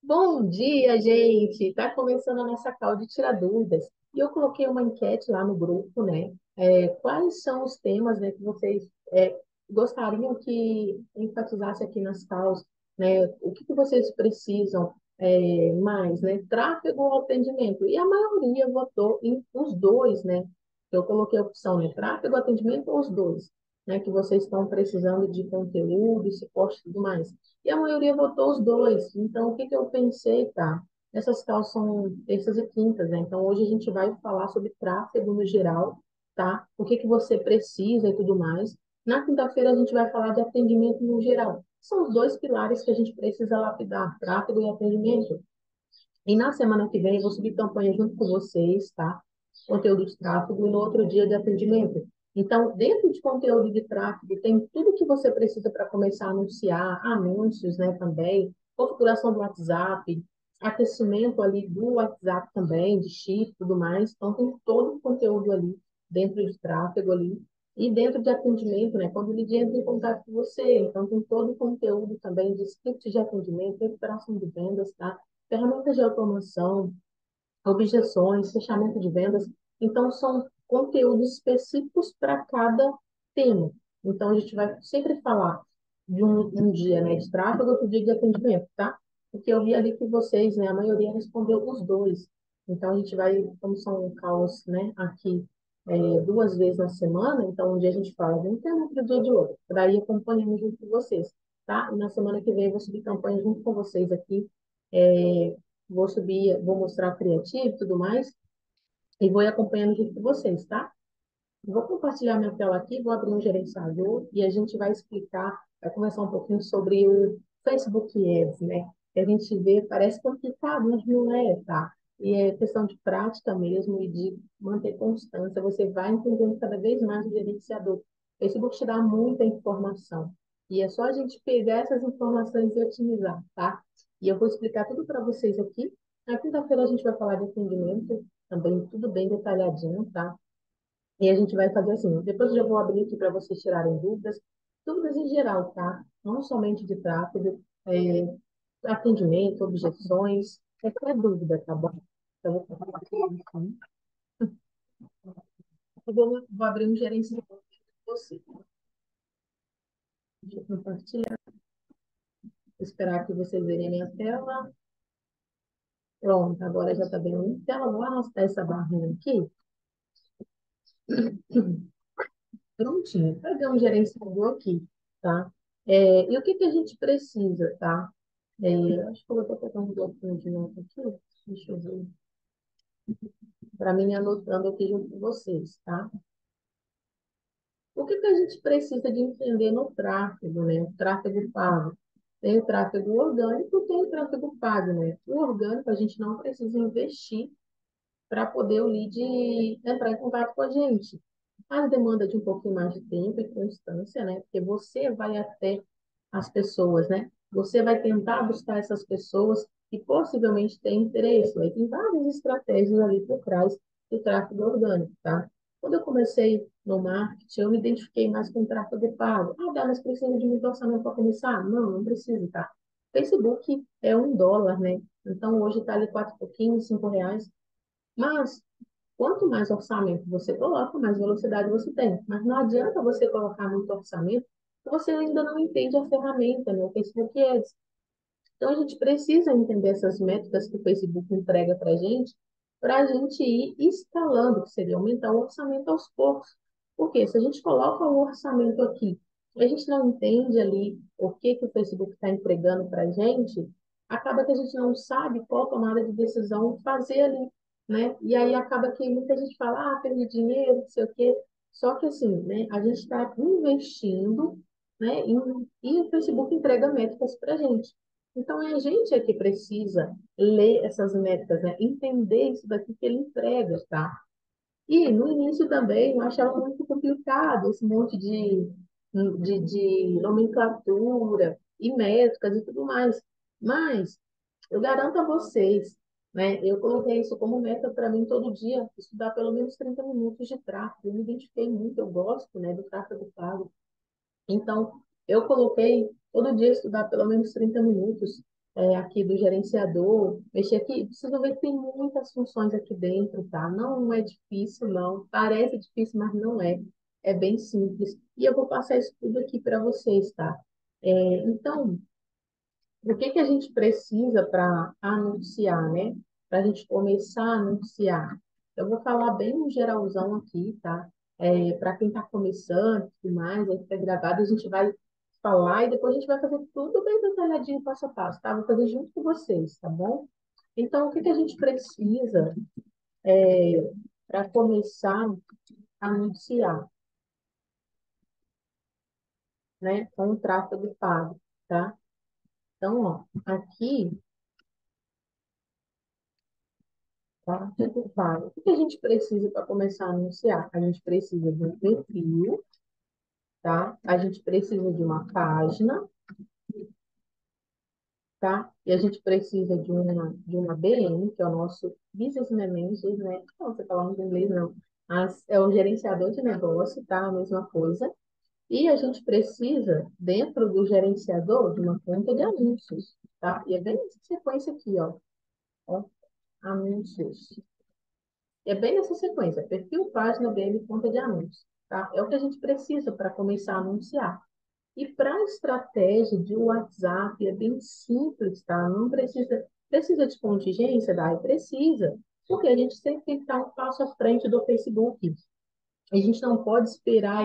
Bom dia, gente! Está começando a nossa call de tirar dúvidas. E eu coloquei uma enquete lá no grupo, né? Quais são os temas, né, que vocês gostariam que enfatizasse aqui nas calls, né? O que vocês precisam mais, né? Tráfego ou atendimento? E a maioria votou em os dois, né? Eu coloquei a opção, né? Tráfego, atendimento ou os dois, né? Que vocês estão precisando de conteúdo, suporte e tudo mais. E a maioria votou os dois. Então, o que que eu pensei, tá? Essas calls são terças e quintas, né? Então, hoje a gente vai falar sobre tráfego no geral, tá? O que que você precisa e tudo mais. Na quinta-feira, a gente vai falar de atendimento no geral. São os dois pilares que a gente precisa lapidar, tráfego e atendimento. E na semana que vem, eu vou subir campanha junto com vocês, tá? Conteúdo de tráfego e no outro dia de atendimento. Então, dentro de conteúdo de tráfego, tem tudo que você precisa para começar a anunciar, anúncios, né, também, configuração do WhatsApp, aquecimento ali do WhatsApp também, de chip e tudo mais. Então, tem todo o conteúdo ali dentro de tráfego ali. E dentro de atendimento, né, quando o lead entra em contato com você, então tem todo o conteúdo também de script de atendimento, recuperação de vendas, tá? Ferramentas de automação, objeções, fechamento de vendas. Então, são conteúdos específicos para cada tema. Então, a gente vai sempre falar de um dia, né, de tráfego, outro dia de atendimento, tá? Porque eu vi ali que vocês, né, a maioria respondeu os dois. Então, a gente vai, como são caos, né, aqui duas vezes na semana, então um dia a gente fala de um tema, outro dia de outro. Daí acompanhando junto com vocês, tá? E na semana que vem eu vou subir campanha junto com vocês aqui. É, vou subir, vou mostrar criativo e tudo mais, e vou ir acompanhando junto com vocês, tá? Vou compartilhar minha tela aqui, vou abrir um gerenciador e a gente vai explicar, vai conversar um pouquinho sobre o Facebook Ads, né? Que a gente vê, parece complicado, mas não é, tá? E é questão de prática mesmo e de manter constância. Você vai entendendo cada vez mais o gerenciador. O Facebook te dá muita informação. E é só a gente pegar essas informações e otimizar, tá? E eu vou explicar tudo para vocês aqui. Na quinta-feira a gente vai falar de atendimento, também tudo bem detalhadinho, tá? E a gente vai fazer assim, depois eu já vou abrir aqui para vocês tirarem dúvidas, dúvidas em geral, tá? Não somente de tráfego, atendimento, objeções, qualquer dúvida, tá bom? Então, eu vou compartilhar aqui. Eu vou abrir um gerenciador para você. Deixa eu compartilhar, esperar que vocês verem a minha tela. Pronto, agora já está bem em tela. Vou arrastar essa barrinha aqui. Prontinho, pegar um gerenciador aqui, tá? E o que que a gente precisa, tá? Acho que eu vou até pegar um bloquinho de nota aqui, deixa eu ver, para mim anotando aqui junto com vocês, tá? O que que a gente precisa de entender no tráfego, né? O tráfego pago. Tem o tráfego orgânico, tem o tráfego pago, né? O orgânico a gente não precisa investir para poder o lead entrar em contato com a gente. Mas demanda de um pouquinho mais de tempo e constância, né? Porque você vai até as pessoas, né? Você vai tentar buscar essas pessoas que possivelmente têm interesse. Aí tem várias estratégias ali por trás do tráfego orgânico, tá? Quando eu comecei no marketing, eu me identifiquei mais com o tráfego pago. Ah, dá, mas precisa de muito orçamento para começar? Não, não precisa, tá? Facebook é US$ 1, né? Então, hoje está ali quatro e pouquinho, R$ 5. Mas, quanto mais orçamento você coloca, mais velocidade você tem. Mas não adianta você colocar muito orçamento se você ainda não entende a ferramenta, né? O Facebook Ads. Então, a gente precisa entender essas métricas que o Facebook entrega para a gente ir escalando, que seria aumentar o orçamento aos poucos. Porque se a gente coloca o orçamento aqui, a gente não entende ali o que que o Facebook está entregando para a gente, acaba que a gente não sabe qual tomada de decisão fazer ali, né? E aí acaba que muita gente fala, ah, perdi dinheiro, não sei o quê. Só que assim, né, a gente está investindo, né, e o Facebook entrega métricas para a gente. Então, é a gente é que precisa ler essas métricas, né? Entender isso daqui que ele entrega, tá? E no início também eu achava muito complicado esse monte de nomenclatura e métricas e tudo mais. Mas eu garanto a vocês, né? Eu coloquei isso como meta para mim todo dia, estudar pelo menos 30 minutos de tráfego. Eu me identifiquei muito, eu gosto, né, do tráfego pago. Então, eu coloquei todo dia estudar pelo menos 30 minutos. aqui do gerenciador, mexer aqui, preciso ver que tem muitas funções aqui dentro, tá? Não é difícil, não. Parece difícil, mas não é. É bem simples. E eu vou passar isso tudo aqui para vocês, tá? Então, o que que a gente precisa para anunciar, né? Para a gente começar a anunciar. Eu vou falar bem no geralzão aqui, tá? Para quem está começando e tudo mais, aí fica gravado, a gente vai falar e depois a gente vai fazer tudo bem detalhadinho, passo a passo, tá? Vou fazer junto com vocês, tá bom? Então, o que que a gente precisa para começar a anunciar, né? Com o tráfego pago, tá? Então, ó, aqui tá? Tudo pago. O que a gente precisa para começar a anunciar? A gente precisa de um perfil, tá? A gente precisa de uma página, tá? E a gente precisa de uma BM, que é o nosso Business Manager, né? Não, você falando em inglês, não. É o gerenciador de negócio, tá? A mesma coisa. E a gente precisa, dentro do gerenciador, de uma conta de anúncios, tá? E é bem essa sequência aqui, ó, anúncios. É bem nessa sequência, perfil, página, BM, conta de anúncios, tá? É o que a gente precisa para começar a anunciar. E para a estratégia de WhatsApp é bem simples, tá? Não precisa de contingência, Dai? Precisa, porque a gente sempre tem que estar um passo à frente do Facebook. A gente não pode esperar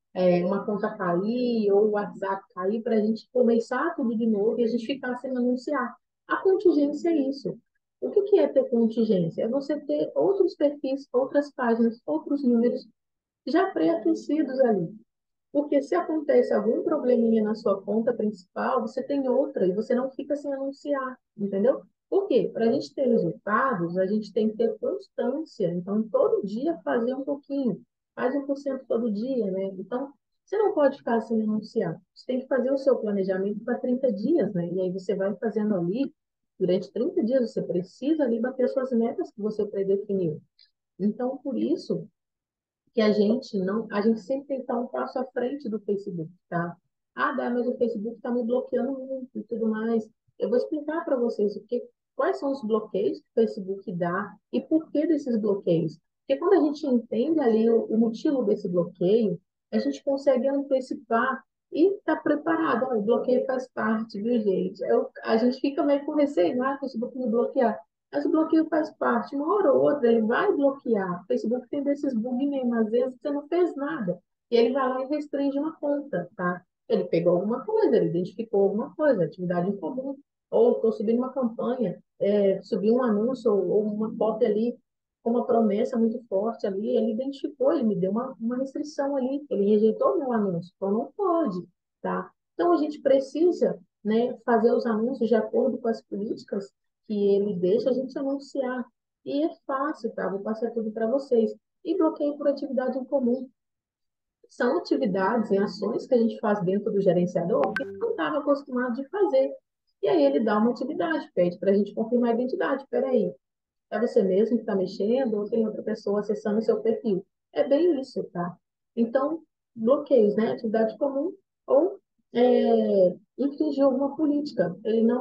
uma conta cair ou o WhatsApp cair para a gente começar tudo de novo e a gente ficar sem anunciar. A contingência é isso. O que que é ter contingência? É você ter outros perfis, outras páginas, outros números já pré-aquecidos ali. Porque se acontece algum probleminha na sua conta principal, você tem outra e você não fica sem anunciar, entendeu? Por quê? Para a gente ter resultados, a gente tem que ter constância. Então, todo dia fazer um pouquinho. Faz 1% todo dia, né? Então, você não pode ficar sem anunciar. Você tem que fazer o seu planejamento para 30 dias, né? E aí você vai fazendo ali, durante 30 dias, você precisa ali bater suas metas que você predefiniu. Então, por isso que a gente não, a gente sempre tem que estar um passo à frente do Facebook, tá? Ah, Dá, mas o Facebook está me bloqueando muito e tudo mais. Eu vou explicar para vocês quais são os bloqueios que o Facebook dá e por que desses bloqueios. Porque quando a gente entende ali o motivo desse bloqueio, a gente consegue antecipar e estar preparado. Ó, o bloqueio faz parte, viu, gente? A gente fica meio com receio, o Facebook me bloquear. Mas o bloqueio faz parte, uma hora ou outra ele vai bloquear. O Facebook tem desses bugs mesmo, às vezes você não fez nada. E ele vai lá e restringe uma conta, tá? Ele pegou alguma coisa, ele identificou alguma coisa, atividade em comum. Ou estou subindo uma campanha, subi um anúncio ou uma foto ali com uma promessa muito forte ali, ele identificou, ele me deu uma restrição ali, ele rejeitou meu anúncio, então não pode, tá? Então a gente precisa, né, fazer os anúncios de acordo com as políticas que ele deixa a gente anunciar. E é fácil, tá? Vou passar tudo para vocês. E bloqueio por atividade em comum. São atividades e ações que a gente faz dentro do gerenciador que não estava acostumado de fazer. E aí ele dá uma atividade, pede para a gente confirmar a identidade. Peraí, é você mesmo que está mexendo ou tem outra pessoa acessando o seu perfil? É bem isso, tá? Então, bloqueios, né? Atividade comum ou infringir alguma política.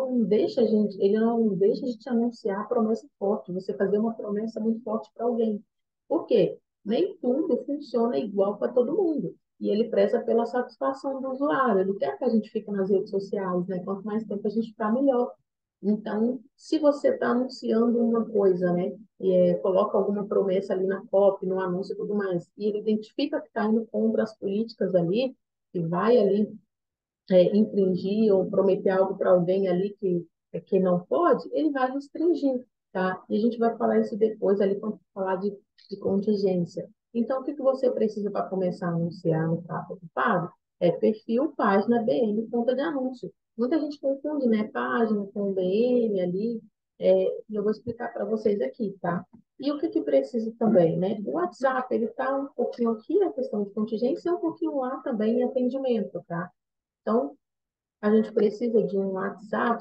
Ele não deixa a gente anunciar promessa forte, você fazer uma promessa muito forte para alguém. Por quê? Nem tudo funciona igual para todo mundo. E ele preza pela satisfação do usuário. Ele quer que a gente fique nas redes sociais, né? Quanto mais tempo a gente ficar, melhor. Então, se você está anunciando uma coisa, né, coloca alguma promessa ali na copy, no anúncio e tudo mais, e ele identifica que está indo contra as políticas ali, que vai ali infringir ou prometer algo para alguém ali que não pode, ele vai restringir, tá? E a gente vai falar isso depois ali quando falar de contingência. Então, o que que você precisa para começar a anunciar no tráfego pago? É perfil, página, BM, conta de anúncio. Muita gente confunde, né? Página com BM ali, e eu vou explicar para vocês aqui, tá? E o que que precisa também, né? O WhatsApp, ele está um pouquinho aqui, a questão de contingência, e um pouquinho lá também em atendimento, tá? Então, a gente precisa de um WhatsApp.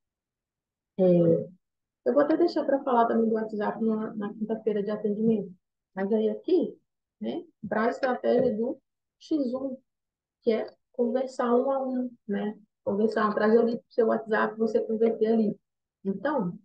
Eu vou até deixar para falar também do WhatsApp na quinta-feira de atendimento. Mas aí aqui, né, para a estratégia do X1, que é conversar um a um, né? conversar, trazer o link para o seu WhatsApp, você converter ali. Então,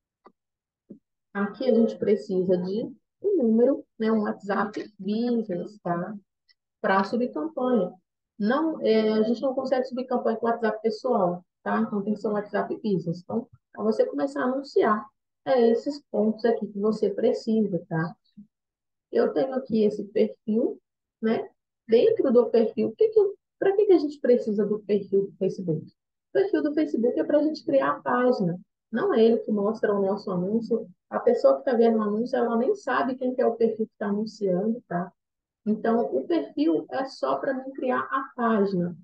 aqui a gente precisa de um número, né, um WhatsApp Business, tá? Para subir campanha. Não, a gente não consegue subir campanha com WhatsApp pessoal, tá? Então tem que ser um WhatsApp Business. Então, para você começar a anunciar, é esses pontos aqui que você precisa, tá? Eu tenho aqui esse perfil, né? Dentro do perfil, para que a gente precisa do perfil do Facebook? O perfil do Facebook é para a gente criar a página. Não é ele que mostra o nosso anúncio. A pessoa que está vendo o anúncio, ela nem sabe quem que é o perfil que está anunciando, tá? Então, o perfil é só para mim criar a página.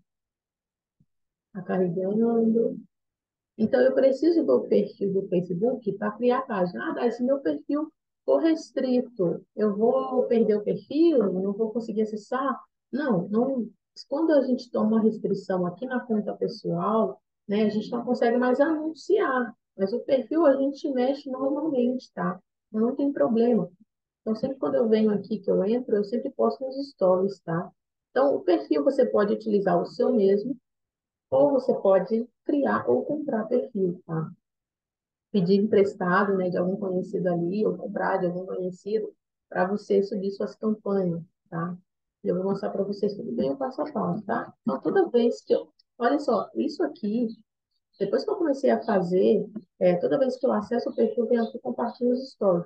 Está carregando. Então, eu preciso do perfil do Facebook para criar a página. Ah, se meu perfil for restrito, eu vou perder o perfil? Não vou conseguir acessar? Não, não. Quando a gente toma uma restrição aqui na conta pessoal, né, a gente não consegue mais anunciar. Mas o perfil a gente mexe normalmente, tá? Não tem problema. Então, sempre quando eu venho aqui, que eu entro, eu sempre posto nos stories, tá? Então, o perfil você pode utilizar o seu mesmo, ou você pode criar ou comprar perfil, tá? Pedir emprestado, né, de algum conhecido ali, ou comprar de algum conhecido, para você subir suas campanhas, tá? Eu vou mostrar para vocês tudo bem o passo a passo, tá? Então, toda vez que eu... Olha só, isso aqui, depois que eu comecei a fazer, toda vez que eu acesso o perfil, eu venho aqui e compartilho os stories.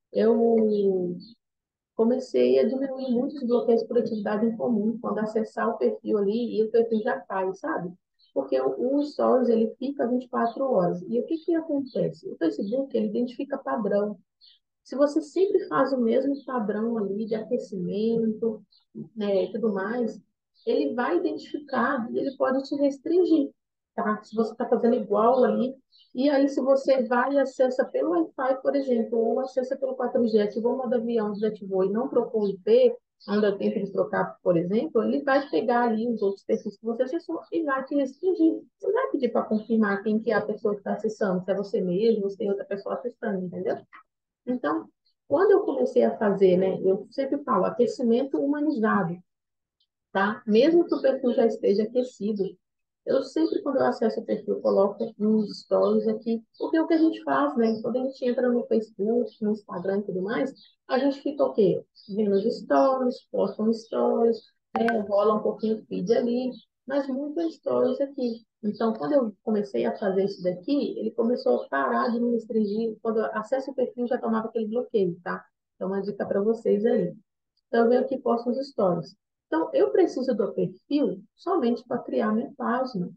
Eu comecei a diminuir muitos bloqueios por atividade em comum, quando acessar o perfil ali e o perfil já cai, sabe? Porque o Stories, ele fica 24 horas. E o que que acontece? O Facebook, ele identifica padrão. Se você sempre faz o mesmo padrão ali de aquecimento, né, e tudo mais, ele vai identificar e ele pode te restringir, tá? Se você está fazendo igual ali, e aí se você vai e acessa pelo Wi-Fi, por exemplo, ou acessa pelo 4G, ativou o modo avião, desativou e não trocou o IP, ainda dá tempo de trocar, por exemplo, ele vai pegar ali os outros perfis que você acessou e vai te restringir. Você vai pedir para confirmar quem que é a pessoa que está acessando, se é você mesmo, se tem outra pessoa acessando, entendeu? Então, quando eu comecei a fazer, né, eu sempre falo aquecimento humanizado, tá? Mesmo que o perfil já esteja aquecido, eu sempre, quando eu acesso o perfil, coloco uns stories aqui, porque é o que a gente faz, né? Quando a gente entra no Facebook, no Instagram e tudo mais, a gente fica o quê? Vendo os stories, posta um stories, rola um pouquinho o feed ali, mas muito stories aqui. Então, quando eu comecei a fazer isso daqui, ele começou a parar de me restringir. Quando eu acesso o perfil, já tomava aquele bloqueio, tá? Então, uma dica para vocês aí. Então, eu venho aqui e posto os stories. Então, eu preciso do perfil somente para criar minha página.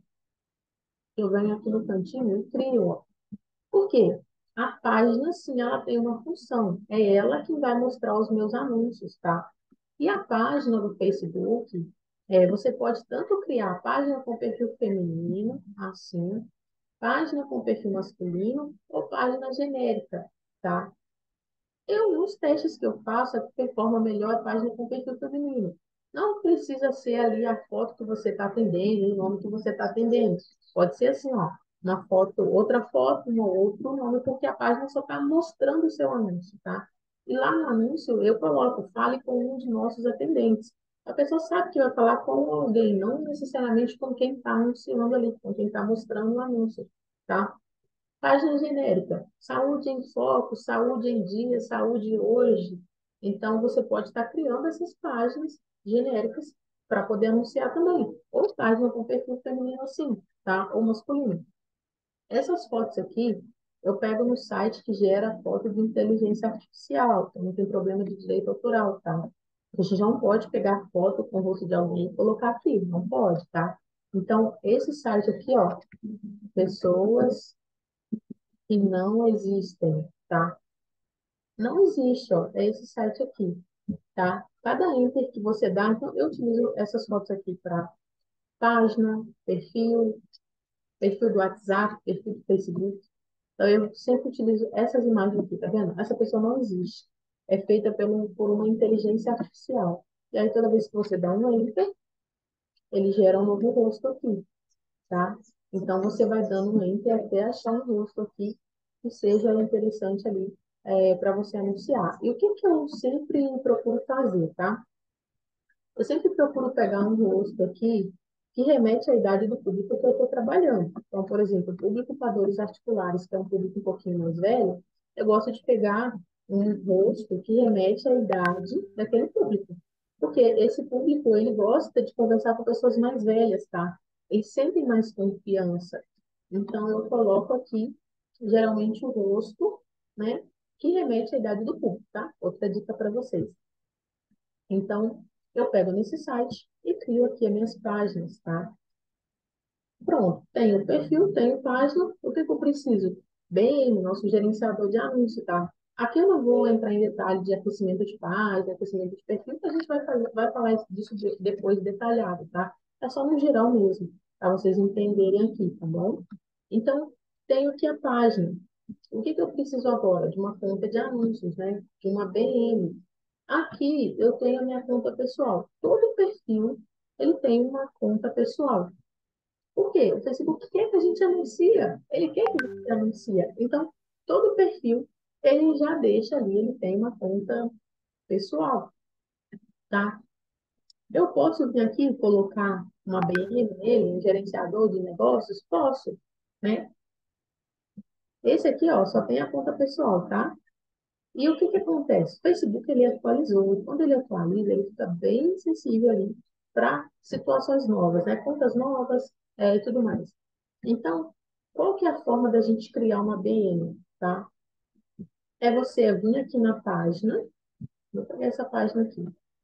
Eu venho aqui no cantinho e crio, ó. Por quê? A página, sim, ela tem uma função. É ela que vai mostrar os meus anúncios, tá? E a página do Facebook, você pode tanto criar a página com perfil feminino, assim, página com perfil masculino, ou página genérica, tá? Nos testes que eu faço, é que performa melhor a página com perfil feminino. Não precisa ser ali a foto que você está atendendo, o nome que você está atendendo. Pode ser assim, ó, uma foto, outra foto, um outro nome, porque a página só está mostrando o seu anúncio, tá? E lá no anúncio eu coloco, fale com um de nossos atendentes. A pessoa sabe que vai falar com alguém, não necessariamente com quem está anunciando ali, com quem está mostrando o anúncio, tá? Página genérica, saúde em foco, saúde em dia, saúde hoje. Então, você pode estar criando essas páginas genéricas para poder anunciar também. Ou página com perfil feminino assim, tá? Ou masculino. Essas fotos aqui, eu pego no site que gera foto de inteligência artificial, então não tem problema de direito autoral, tá? A gente não pode pegar foto com o rosto de alguém e colocar aqui, não pode, tá? Então, esse site aqui, ó, pessoas que não existem, tá? Não existe, ó, é esse site aqui, tá? Cada enter que você dá, então eu utilizo essas fotos aqui para página, perfil do WhatsApp, perfil do Facebook. Então eu sempre utilizo essas imagens aqui, tá vendo? Essa pessoa não existe. É feita por uma inteligência artificial. E aí toda vez que você dá um enter, ele gera um novo rosto aqui, tá? Então, você vai dando um enter até achar um rosto aqui que seja interessante ali para você anunciar. E o que que eu sempre procuro fazer, tá? Eu sempre procuro pegar um rosto aqui que remete à idade do público que eu estou trabalhando. Então, por exemplo, o público para dores articulares, que é um público um pouquinho mais velho, eu gosto de pegar um rosto que remete à idade daquele público. Porque esse público, ele gosta de conversar com pessoas mais velhas, tá? Eles sentem mais confiança. Então, eu coloco aqui, geralmente, o rosto, né? Que remete à idade do público, tá? Outra dica para vocês. Então, eu pego nesse site e crio aqui as minhas páginas, tá? Pronto, tenho perfil, tenho página, o que que eu preciso? Bem, nosso gerenciador de anúncio, tá? Aqui eu não vou entrar em detalhe de aquecimento de página, aquecimento de perfil, que a gente vai falar disso depois detalhado, tá? É só no geral mesmo, para vocês entenderem aqui, tá bom? Então, tenho aqui a página. O que que eu preciso agora? De uma conta de anúncios, né? De uma BM. Aqui eu tenho a minha conta pessoal. Todo perfil, ele tem uma conta pessoal. Por quê? O Facebook quer que a gente anuncia. Ele quer que a gente anuncia. Então, todo perfil, ele já deixa ali, ele tem uma conta pessoal, tá? Eu posso vir aqui e colocar uma BM nele, um gerenciador de negócios? Posso, né? Esse aqui, ó, só tem a conta pessoal, tá? E o que que acontece? O Facebook, ele atualizou. E quando ele atualiza, ele fica bem sensível ali para situações novas, né? Contas novas, e tudo mais. Então, qual que é a forma da gente criar uma BM, tá? É você vir aqui na página, vou pegar essa página aqui.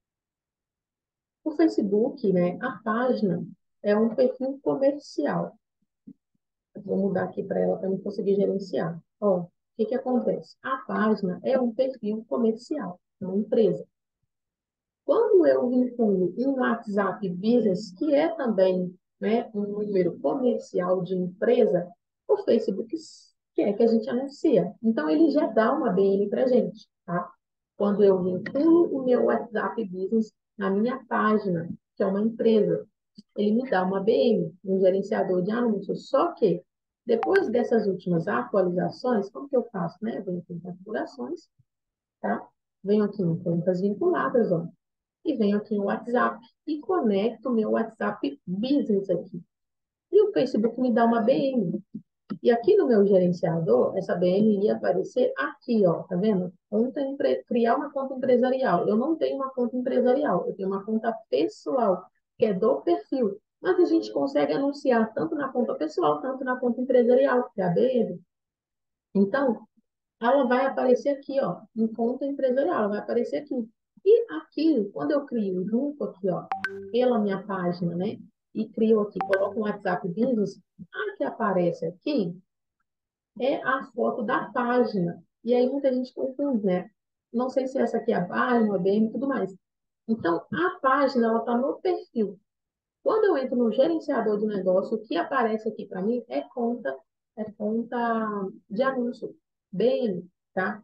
O Facebook, né? A página é um perfil comercial. Vou mudar aqui para ela para eu conseguir gerenciar. Ó, o que que acontece? A página é um perfil comercial, uma empresa. Quando eu vinculo um WhatsApp Business, que é também, né, um número comercial de empresa, o Facebook quer que a gente anuncia. Então, ele já dá uma BN para a gente, tá? Quando eu vinculo o meu WhatsApp Business na minha página, que é uma empresa, ele me dá uma BM, um gerenciador de anúncios. Só que, depois dessas últimas atualizações, como que eu faço, né? Eu venho aqui em configurações, tá? Venho aqui em contas vinculadas, ó, e venho aqui no WhatsApp e conecto o meu WhatsApp Business aqui. E o Facebook me dá uma BM. E aqui no meu gerenciador, essa BM ia aparecer aqui, ó, tá vendo? Criar uma conta empresarial. Eu não tenho uma conta empresarial, eu tenho uma conta pessoal, que é do perfil. Mas a gente consegue anunciar tanto na conta pessoal, tanto na conta empresarial, que é a BM. Então, ela vai aparecer aqui, ó, em conta empresarial, ela vai aparecer aqui. E aqui, quando eu crio junto aqui, ó, pela minha página, né, e crio aqui, coloco um WhatsApp Business, a que aparece aqui é a foto da página. E aí muita gente confunde, né? Não sei se essa aqui é a página, a BM e tudo mais. Então, a página, ela está no perfil. Quando eu entro no gerenciador de negócio, o que aparece aqui para mim é conta de anúncio, BM, tá?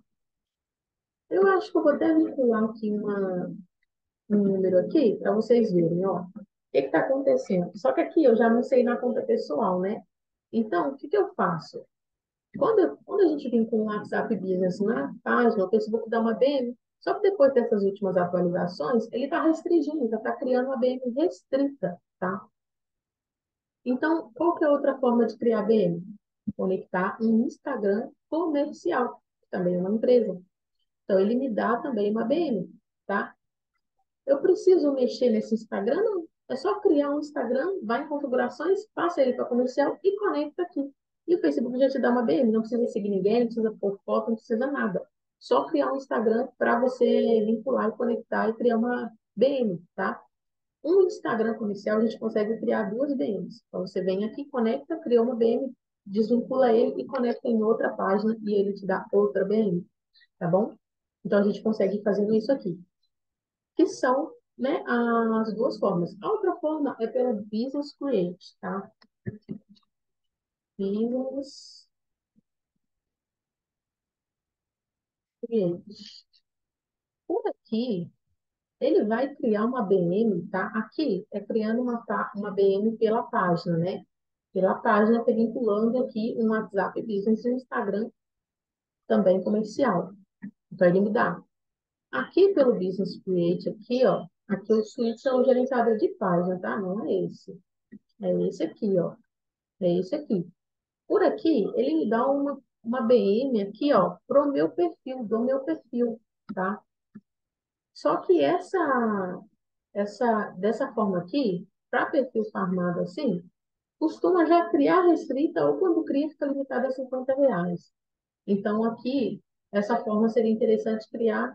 Eu acho que eu vou até vincular aqui um número aqui para vocês verem, ó. O que está acontecendo? Só que aqui eu já não sei na conta pessoal, né? Então, o que que eu faço? Quando a gente vincula um WhatsApp Business na página, o Facebook dá uma BM, só que depois dessas últimas atualizações, ele está restringindo, já está criando uma BM restrita, tá? Então, qual que é outra forma de criar BM? Conectar um Instagram comercial, que também é uma empresa. Então, ele me dá também uma BM, tá? Eu preciso mexer nesse Instagram? Não. É só criar um Instagram, vai em configurações, passa ele para comercial e conecta aqui. E o Facebook já te dá uma BM, não precisa seguir ninguém, não precisa pôr foto, não precisa nada. Só criar um Instagram para você vincular e conectar e criar uma BM, tá? Um Instagram comercial a gente consegue criar duas BMs. Então você vem aqui, conecta, cria uma BM, desvincula ele e conecta em outra página e ele te dá outra BM, tá bom? Então a gente consegue ir fazendo isso aqui que são, né, as duas formas. A outra forma é pelo Business Create, tá? Business Create. Por aqui, ele vai criar uma BM, tá? Aqui é criando uma BM pela página, né? Pela página, tá vinculando aqui um WhatsApp Business e um Instagram também comercial. Então, ele me dá. Aqui pelo Business Create, aqui, ó, aqui o switch é o gerenciador de página, tá? Não é esse. É esse aqui, ó. É esse aqui. Por aqui, ele me dá uma BM aqui, ó, pro meu perfil, do meu perfil, tá? Só que dessa forma aqui, para perfil farmado assim, costuma já criar restrita ou quando cria fica limitada a R$ 50. Então, aqui, essa forma seria interessante criar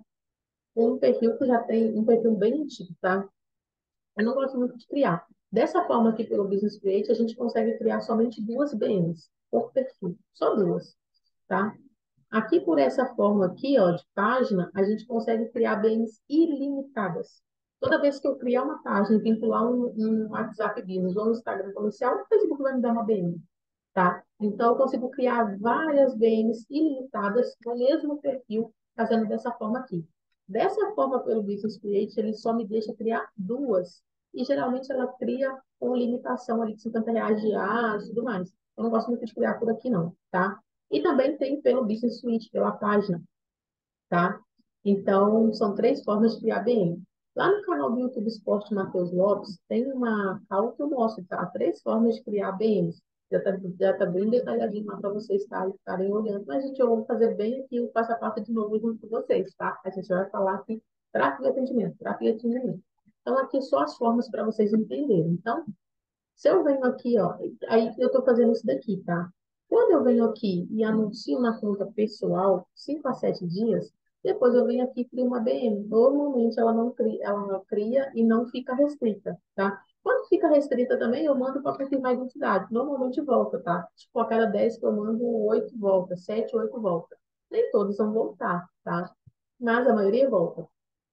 um perfil que já tem um perfil bem antigo, tá? Eu não gosto muito de criar. Dessa forma aqui, pelo Business Create, a gente consegue criar somente duas BMs por perfil. Só duas, tá? Aqui, por essa forma aqui, ó, de página, a gente consegue criar BMs ilimitadas. Toda vez que eu criar uma página e vincular um WhatsApp Business ou um Instagram comercial, o Facebook vai me dar uma BM, tá? Então, eu consigo criar várias BMs ilimitadas no mesmo perfil, fazendo dessa forma aqui. Dessa forma, pelo Business Create, ele só me deixa criar duas. E, geralmente, ela cria com limitação ali de R$ 50 de ar e tudo mais. Eu não gosto muito de criar por aqui, não, tá? E também tem pelo Business Suite, pela página, tá? Então, são três formas de criar BM. Lá no canal do YouTube Esporte Matheus Lopes, tem uma aula que eu mostro, tá? Três formas de criar BMs. Já tá bem detalhadinho lá para vocês estarem olhando. Mas, gente, eu vou fazer bem aqui o passo a passo de novo junto com vocês, tá? A gente vai falar aqui tráfego e atendimento, tráfego e atendimento. Então, aqui só as formas para vocês entenderem. Então, se eu venho aqui, ó, aí eu estou fazendo isso daqui, tá? Quando eu venho aqui e anuncio na conta pessoal, 5 a 7 dias, depois eu venho aqui e crio uma BM. Normalmente ela não cria e não fica restrita, tá? Quando fica restrita também, eu mando para confirmar a identidade. Normalmente volta, tá? Tipo, a cada 10 que eu mando, 8 volta, 7, 8 volta. Nem todos vão voltar, tá? Mas a maioria volta.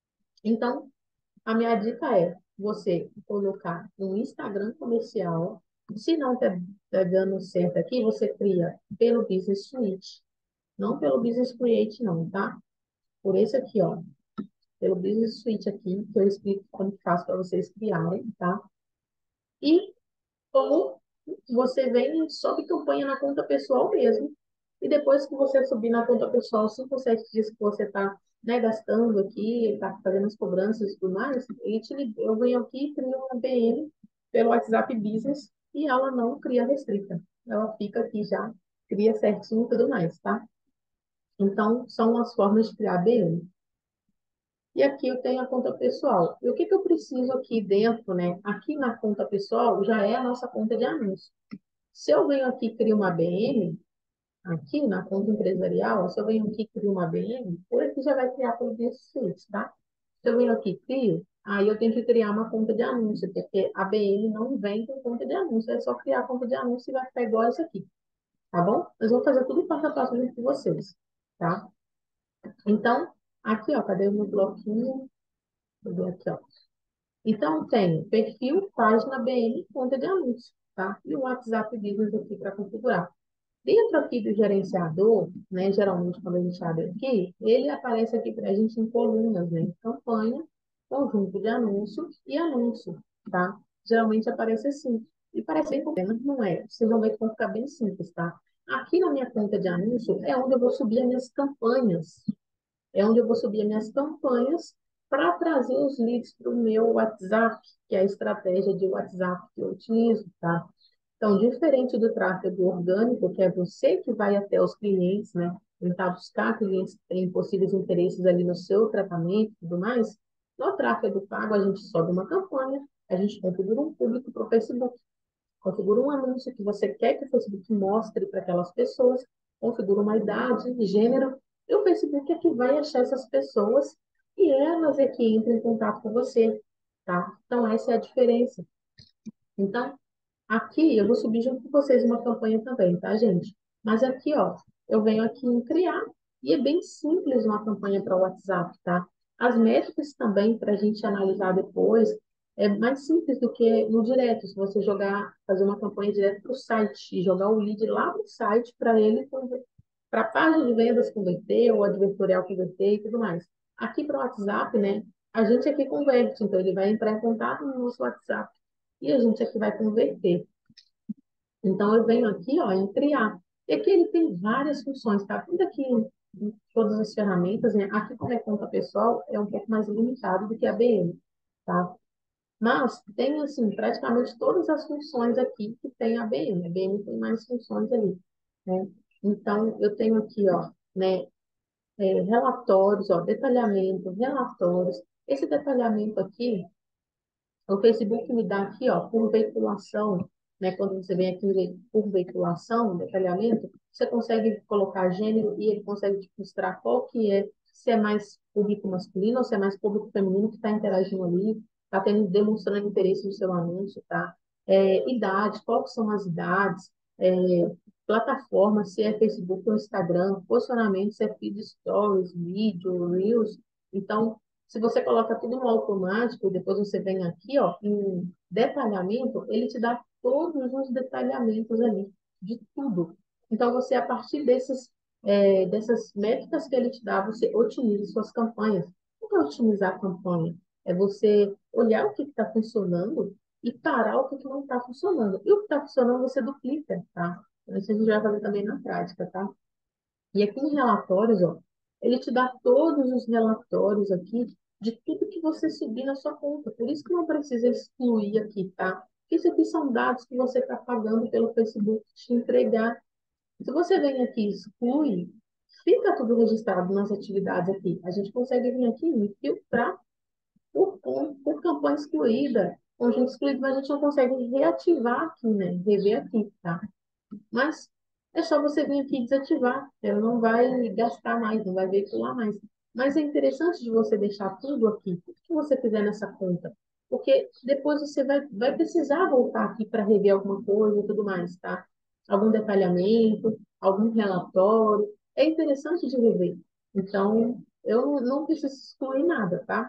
Então, a minha dica é você colocar um Instagram comercial. Se não tá dando certo aqui, você cria pelo Business Suite, não pelo Business Create, não, tá? Por esse aqui, ó, pelo Business Suite aqui, que eu explico como que faz para vocês criarem, tá? E ou você vem e sobe campanha na conta pessoal mesmo. E depois que você subir na conta pessoal, 5 ou 7 dias que você está, né, gastando aqui, está fazendo as cobranças e tudo mais, eu venho aqui e crio uma BM pelo WhatsApp Business e ela não cria restrita. Ela fica aqui já, cria certinho e tudo mais, tá? Então, são as formas de criar BM. E aqui eu tenho a conta pessoal. E o que que eu preciso aqui dentro, né? Aqui na conta pessoal já é a nossa conta de anúncio. Se eu venho aqui e crio uma BM, aqui na conta empresarial, se eu venho aqui e crio uma BM, por aqui já vai criar pelo Suite, tá? Se eu venho aqui e crio, aí eu tenho que criar uma conta de anúncio, porque a BM não vem com conta de anúncio, é só criar a conta de anúncio e vai ficar igual isso aqui, tá bom? Mas eu vou fazer tudo passo a passo junto com vocês, tá? Então, aqui, ó, cadê o meu bloquinho? Vou ver aqui, ó. Então, tem perfil, página, BM, conta de anúncio, tá? E o WhatsApp Business aqui para configurar. Dentro aqui do gerenciador, né, geralmente quando a gente abre aqui, ele aparece aqui para a gente em colunas, né? Campanha, conjunto de anúncio e anúncio, tá? Geralmente aparece assim. E parece bem complexo, mas não é. Vocês vão ver que vai ficar bem simples, tá? Aqui na minha conta de anúncio é onde eu vou subir as minhas campanhas. É onde eu vou subir as minhas campanhas para trazer os leads para o meu WhatsApp, que é a estratégia de WhatsApp que eu utilizo, tá? Então, diferente do tráfego orgânico, que é você que vai até os clientes, né? Tentar buscar clientes que têm possíveis interesses ali no seu tratamento e tudo mais. No tráfego pago, a gente sobe uma campanha, a gente configura um público para o Facebook, configura um anúncio que você quer que o Facebook mostre para aquelas pessoas, configura uma idade, gênero, e o Facebook é que vai achar essas pessoas e elas é que entram em contato com você, tá? Então, essa é a diferença. Então, aqui eu vou subir junto com vocês uma campanha também, tá, gente? Mas aqui, ó, eu venho aqui em criar e é bem simples uma campanha para o WhatsApp, tá? As métricas também para a gente analisar depois é mais simples do que no direto. Se você jogar, fazer uma campanha direto para o site e jogar o lead lá no site para ele, para a página de vendas converter, ou advertorial converter e tudo mais. Aqui para o WhatsApp, né? A gente aqui converte, então ele vai entrar em contato no nosso WhatsApp e a gente aqui vai converter. Então, eu venho aqui, ó, em criar. E aqui ele tem várias funções, tá? Tudo aqui, em todas as ferramentas, né? Aqui, como é conta pessoal, é um pouco mais limitado do que a BM, tá? Mas tem, assim, praticamente todas as funções aqui que tem a ABM. A ABM tem mais funções ali, né? Então, eu tenho aqui, ó, né, relatórios, ó, detalhamento, relatórios. Esse detalhamento aqui, o Facebook me dá aqui, ó, por veiculação, né? Quando você vem aqui por veiculação, detalhamento, você consegue colocar gênero e ele consegue te mostrar qual que é, se é mais público masculino ou se é mais público feminino que está interagindo ali, está demonstrando interesse no seu anúncio, tá? Idade, qual que são as idades, plataforma, se é Facebook ou Instagram, posicionamento, se é feed stories, vídeo, reels. Então, se você coloca tudo no automático, e depois você vem aqui, ó, em detalhamento, ele te dá todos os detalhamentos ali, de tudo. Então, você, a partir dessas métricas que ele te dá, você otimiza suas campanhas. O que é otimizar a campanha? É você olhar o que está funcionando e parar o que não está funcionando. E o que está funcionando, você duplica, tá? Isso a gente vai fazer também na prática, tá? E aqui em relatórios, ó, ele te dá todos os relatórios aqui de tudo que você subir na sua conta. Por isso que não precisa excluir aqui, tá? Porque isso aqui são dados que você está pagando pelo Facebook te entregar. Se você vem aqui e exclui, fica tudo registrado nas atividades aqui. A gente consegue vir aqui e filtrar por campanha excluída, conjunto excluído, mas a gente não consegue reativar aqui, né? Rever aqui, tá? Mas é só você vir aqui e desativar. Ela não vai gastar mais, não vai veicular mais. Mas é interessante de você deixar tudo aqui, tudo que você fizer nessa conta. Porque depois você vai precisar voltar aqui para rever alguma coisa e tudo mais, tá? Algum detalhamento, algum relatório. É interessante de rever. Então, eu não preciso excluir nada, tá?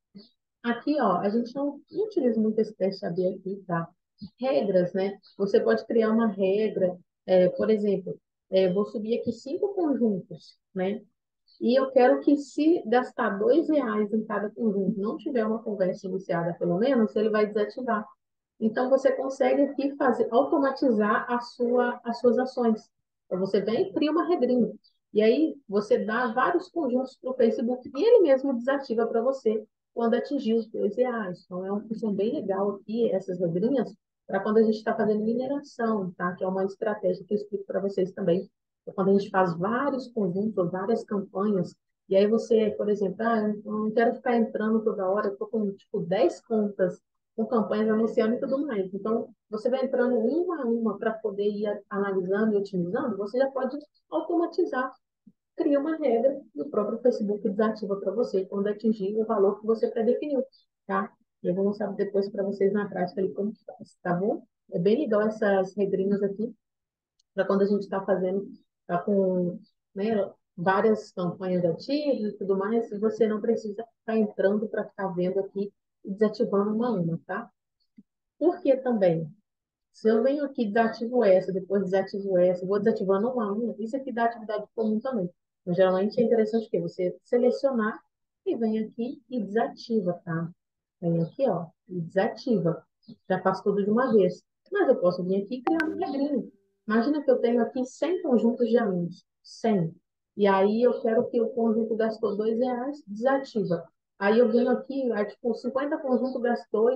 Aqui, ó, a gente não utiliza muito esse teste AB aqui, tá? Regras, né? Você pode criar uma regra, por exemplo, vou subir aqui 5 conjuntos, né? E eu quero que se gastar R$ 2 em cada conjunto, não tiver uma conversa iniciada, pelo menos, ele vai desativar. Então, você consegue aqui fazer, automatizar as suas ações. Então, você vem e cria uma regrinha. E aí, você dá vários conjuntos para o Facebook e ele mesmo desativa para você quando atingir os R$ 2. Então, é uma função bem legal aqui, essas regrinhas, para quando a gente está fazendo mineração, tá? Que é uma estratégia que eu explico para vocês também. É quando a gente faz vários conjuntos, várias campanhas, e aí você, por exemplo, eu não quero ficar entrando toda hora, eu estou com, tipo, 10 contas com campanhas anunciando e tudo mais. Então, você vai entrando uma a uma para poder ir analisando e otimizando, você já pode automatizar, cria uma regra e o próprio Facebook desativa para você quando atingir o valor que você pré-definiu, tá? E eu vou mostrar depois para vocês na prática ali como que faz, tá bom? É bem legal essas regrinhas aqui, para quando a gente está fazendo, tá com, né, várias campanhas ativas e tudo mais, e você não precisa ficar entrando para ficar vendo aqui e desativando uma a uma, tá? Por que também? Se eu venho aqui, desativo essa, depois desativo essa, vou desativando uma a uma, isso aqui dá atividade comum também. Então, geralmente é interessante que você selecionar e vem aqui e desativa, tá? Vem aqui, ó, e desativa. Já faço tudo de uma vez. Mas eu posso vir aqui e criar uma regrinha. Imagina que eu tenho aqui 100 conjuntos de anúncios. 100. E aí eu quero que o conjunto gastou R$ 2, desativa. Aí eu venho aqui, aí, tipo, 50 conjuntos gastou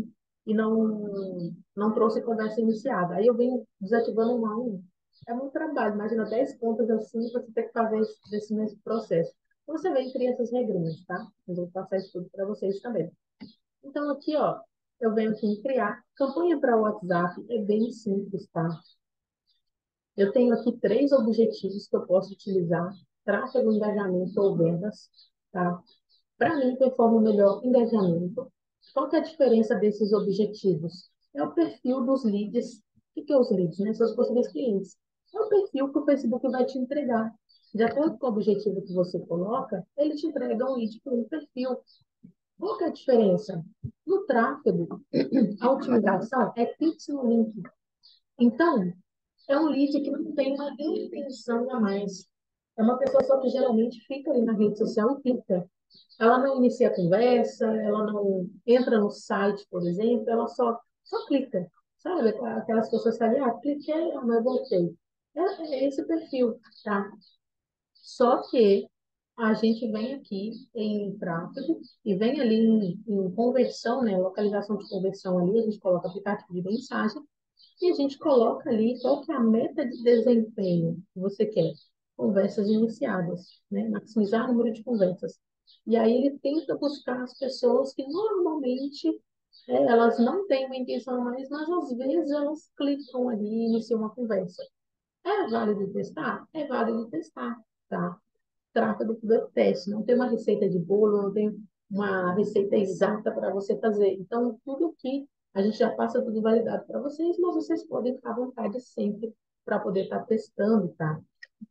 e não trouxe conversa iniciada. Aí eu venho desativando um a um. É muito trabalho. Imagina 10 contas assim, você tem que fazer esse mesmo processo. Então, você vem e cria essas regrinhas, tá? Eu vou passar isso tudo para vocês também. Então, aqui, ó, eu venho aqui em criar. Campanha para o WhatsApp é bem simples, tá? Eu tenho aqui 3 objetivos que eu posso utilizar: tráfego, engajamento ou vendas, tá? Para mim, performa o melhor engajamento. Qual que é a diferença desses objetivos? É o perfil dos leads. O que é os leads, né? São os possíveis clientes. É o perfil que o Facebook vai te entregar. De acordo com o objetivo que você coloca, ele te entrega um lead por um perfil. Qual que é a diferença? No tráfego, a otimização é cliques no link. Então, é um lead que não tem uma intenção a mais. É uma pessoa só que geralmente fica ali na rede social e clica. Ela não inicia a conversa, ela não entra no site, por exemplo, ela só clica. Sabe? Aquelas pessoas que falam, cliquei, mas voltei. É esse perfil, tá? Só que a gente vem aqui em tráfego e vem ali em conversão, né? Localização de conversão ali, a gente coloca aplicativo de mensagem e a gente coloca ali qual que é a meta de desempenho que você quer. Conversas iniciadas, né? Maximizar o número de conversas. E aí ele tenta buscar as pessoas que normalmente elas não têm uma intenção mais, mas às vezes elas clicam ali e iniciam uma conversa. É válido testar? É válido testar, tá? Trata do teste, não tem uma receita de bolo, não tem uma receita exata para você fazer. Então, tudo que a gente já passa tudo validado para vocês, mas vocês podem ficar à vontade sempre para poder estar testando, tá?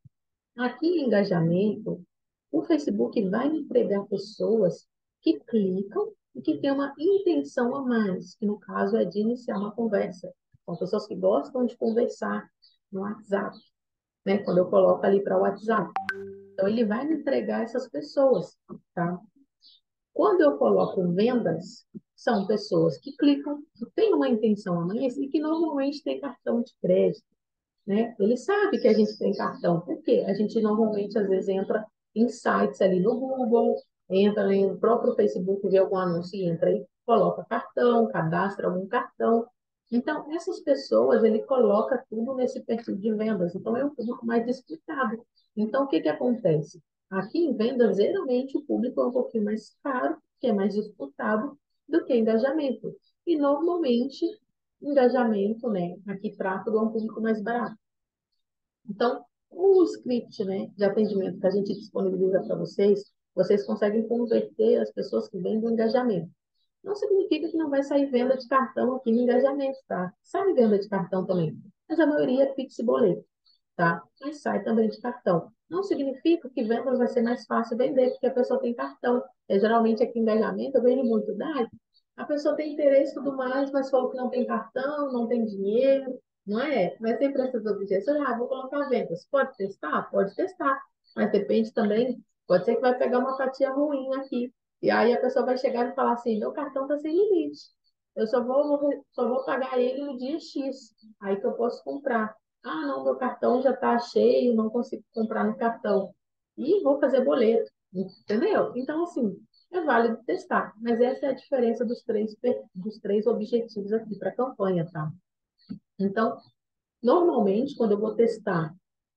Aqui em engajamento, o Facebook vai entregar pessoas que clicam e que têm uma intenção a mais, que no caso é de iniciar uma conversa. São pessoas que gostam de conversar no WhatsApp, né? Quando eu coloco ali para o WhatsApp. Então, ele vai me entregar essas pessoas, tá? Quando eu coloco vendas, são pessoas que clicam, que têm uma intenção a mais e que normalmente têm cartão de crédito, né? Ele sabe que a gente tem cartão, porque a gente normalmente, às vezes, entra em sites ali no Google, entra no próprio Facebook, vê algum anúncio e entra e coloca cartão, cadastra algum cartão. Então, essas pessoas, ele coloca tudo nesse perfil de vendas. Então, é um público mais disputado. Então, o que que acontece? Aqui em vendas, geralmente, o público é um pouquinho mais caro, que é mais disputado, do que engajamento. E, normalmente, engajamento, né? Aqui tráfego é um público mais barato. Então, o script, né, de atendimento que a gente disponibiliza para vocês, vocês conseguem converter as pessoas que vêm do engajamento. Não significa que não vai sair venda de cartão aqui no engajamento, tá? Sai venda de cartão também, mas a maioria é Pix e boleto, tá? Mas sai também de cartão. Não significa que vendas vai ser mais fácil vender, porque a pessoa tem cartão. Geralmente aqui em engajamento eu vejo muito, a pessoa tem interesse e tudo mais, mas falou que não tem cartão, não tem dinheiro, não é? Mas sempre essas objeções, vou colocar vendas. Pode testar? Pode testar. Mas depende também, pode ser que vai pegar uma fatia ruim aqui. E aí a pessoa vai chegar e falar assim, meu cartão está sem limite. Eu só vou pagar ele no dia X. Aí que eu posso comprar. Ah, não, meu cartão já está cheio, não consigo comprar no cartão. E vou fazer boleto, entendeu? Então, assim, é válido testar. Mas essa é a diferença dos três objetivos aqui para a campanha, tá? Então, normalmente, quando eu vou testar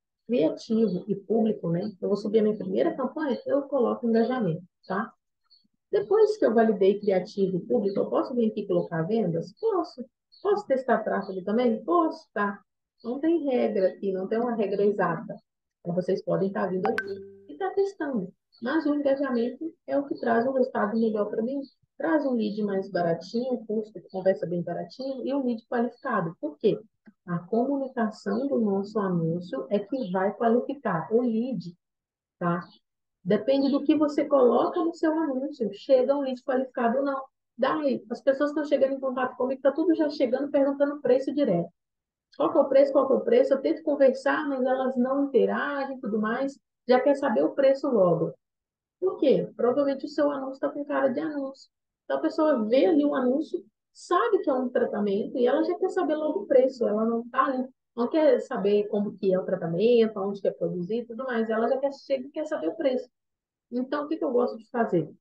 criativo e público, né? Eu vou subir a minha primeira campanha, eu coloco engajamento, tá? Depois que eu validei criativo e público, eu posso vir aqui e colocar vendas? Posso. Posso testar tráfego também? Posso, tá? Não tem regra aqui, não tem uma regra exata. Então, vocês podem estar vindo aqui e estar testando. Mas o engajamento é o que traz um resultado melhor para mim. Traz um lead mais baratinho, um custo de conversa bem baratinho e um lead qualificado. Por quê? A comunicação do nosso anúncio é que vai qualificar o lead, tá? Depende do que você coloca no seu anúncio. Chega um lead qualificado ou não. Daí, as pessoas que estão chegando em contato comigo, está tudo já chegando perguntando preço direto. Qual que é o preço? Qual que é o preço? Eu tento conversar, mas elas não interagem e tudo mais. Já quer saber o preço logo. Por quê? Provavelmente o seu anúncio está com cara de anúncio. Então a pessoa vê ali um anúncio, sabe que é um tratamento e ela já quer saber logo o preço. Ela não tá ali, não quer saber como que é o tratamento, onde que é produzido e tudo mais. Ela já quer, chega e quer saber o preço. Então, o que que eu gosto de fazer?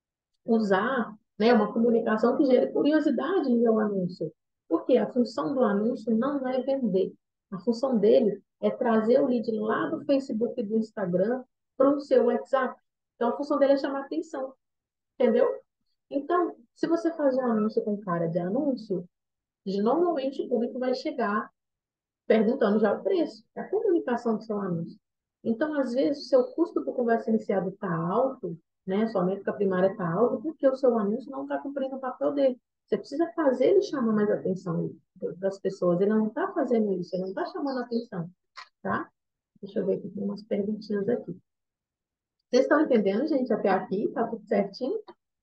Usar, né, uma comunicação que gere curiosidade no meu anúncio. Porque a função do anúncio não é vender. A função dele é trazer o lead lá do Facebook e do Instagram para o seu WhatsApp. Então, a função dele é chamar atenção, entendeu? Então, se você faz um anúncio com cara de anúncio, normalmente o público vai chegar perguntando já o preço, é a comunicação do seu anúncio. Então, às vezes, o seu custo por conversa iniciada está alto, né? Sua métrica primária está alta, porque o seu anúncio não está cumprindo o papel dele. Você precisa fazer ele chamar mais atenção das pessoas. Ele não está fazendo isso, ele não está chamando atenção, tá? Deixa eu ver aqui, tem umas perguntinhas aqui. Vocês estão entendendo, gente, até aqui? Tá tudo certinho?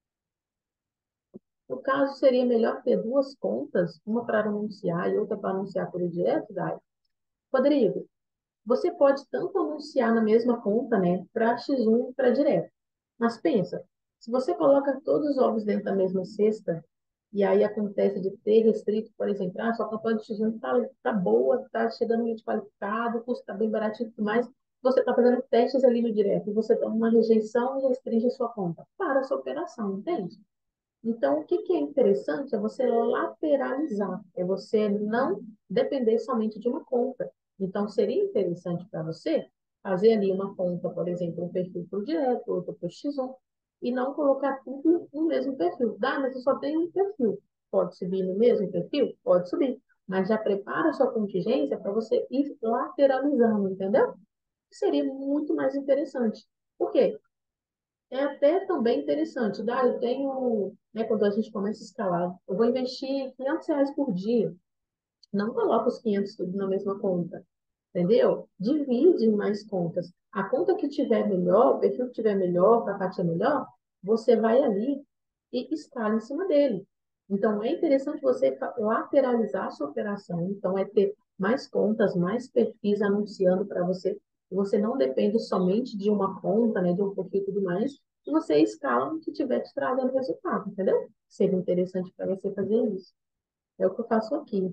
No caso, seria melhor ter duas contas, uma para anunciar e outra para anunciar por direto, Dai? Rodrigo, você pode tanto anunciar na mesma conta, né, para X1 e para direto. Mas pensa, se você coloca todos os ovos dentro da mesma cesta, e aí acontece de ter restrito, por exemplo, sua campanha de X1 tá boa, tá chegando muito qualificado, o custo está bem baratinho e tudo mais, você está fazendo testes ali no direto e você toma uma rejeição e restringe a sua conta. Para a sua operação, entende? Então, o que que é interessante é você lateralizar, é você não depender somente de uma conta. Então, seria interessante para você fazer ali uma conta, por exemplo, um perfil para o direto, outro para o X1, e não colocar tudo no mesmo perfil. Dá, mas eu só tenho um perfil. Pode subir no mesmo perfil? Pode subir. Mas já prepara a sua contingência para você ir lateralizando, entendeu? Seria muito mais interessante. Por quê? É até também interessante. Eu tenho, né, quando a gente começa a escalar, eu vou investir R$ 500 por dia. Não coloca os 500 tudo na mesma conta, entendeu? Divide em mais contas. A conta que tiver melhor, o perfil que tiver melhor, a fatia melhor, você vai ali e escala em cima dele. Então, é interessante você lateralizar a sua operação. Então, é ter mais contas, mais perfis anunciando para você. E você não depende somente de uma conta, né, de um perfil e tudo mais. E você escala no que tiver te trazendo resultado, entendeu? Seria interessante para você fazer isso. É o que eu faço aqui.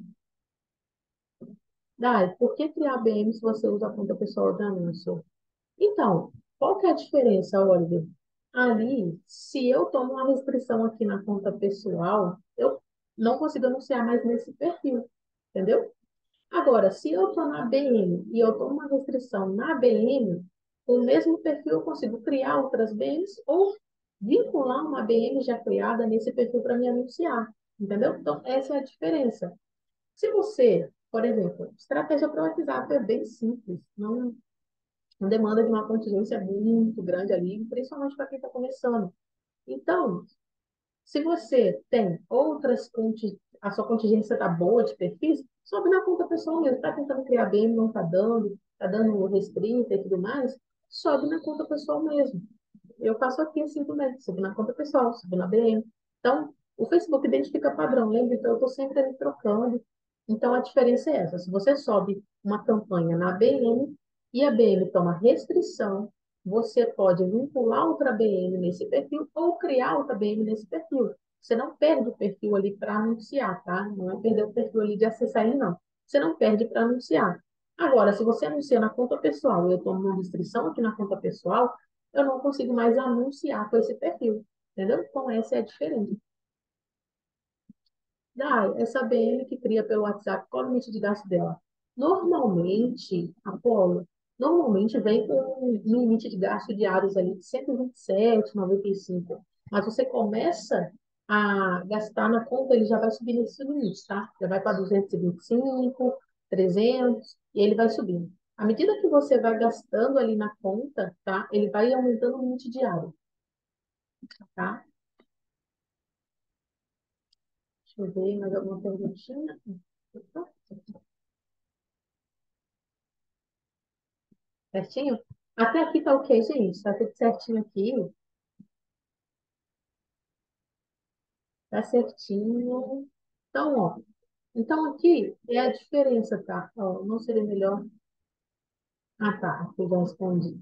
Por que criar BM se você usa a conta pessoal de anúncio? Então, qual que é a diferença, Oliver? Ali, se eu tomo uma restrição aqui na conta pessoal, eu não consigo anunciar mais nesse perfil, entendeu? Agora, se eu estou na BM e eu tomo uma restrição na BM, com o mesmo perfil eu consigo criar outras BMs ou vincular uma BM já criada nesse perfil para me anunciar, entendeu? Então, essa é a diferença. Se você, por exemplo, estratégia para o WhatsApp é bem simples, não demanda de uma contingência muito grande ali, principalmente para quem está começando. Então, se você tem outras a sua contingência está boa de perfis, sobe na conta pessoal mesmo. Está tentando criar bem, não está dando restrita e tudo mais, sobe na conta pessoal mesmo. Eu faço aqui assim também, subo na conta pessoal, subo na BM. Então, o Facebook identifica padrão, lembra? Então, eu estou sempre ali trocando. Então, a diferença é essa. Se você sobe uma campanha na BM e a BM toma restrição, você pode vincular outra BM nesse perfil ou criar outra BM nesse perfil. Você não perde o perfil ali para anunciar, tá? Não é perder o perfil ali de acessar ele, não. Você não perde para anunciar. Agora, se você anuncia na conta pessoal e eu tomo uma restrição aqui na conta pessoal, eu não consigo mais anunciar com esse perfil, entendeu? Então, essa é a diferença. Essa BM que cria pelo WhatsApp, qual é o limite de gasto dela? Normalmente, Apolo, normalmente vem com um limite de gasto diários ali de 127,95. Mas você começa a gastar na conta, ele já vai subir nesse limite, tá? Já vai para 225, 300, e ele vai subindo. À medida que você vai gastando ali na conta, tá? Ele vai aumentando o limite diário, tá? Deixa eu ver mais alguma perguntinha. Opa, certinho? Até aqui tá ok, gente. Tá tudo certinho aqui. Tá certinho. Então, ó. Então, aqui é a diferença, tá? Ó, não seria melhor. Ah, tá. Aqui eu já respondi.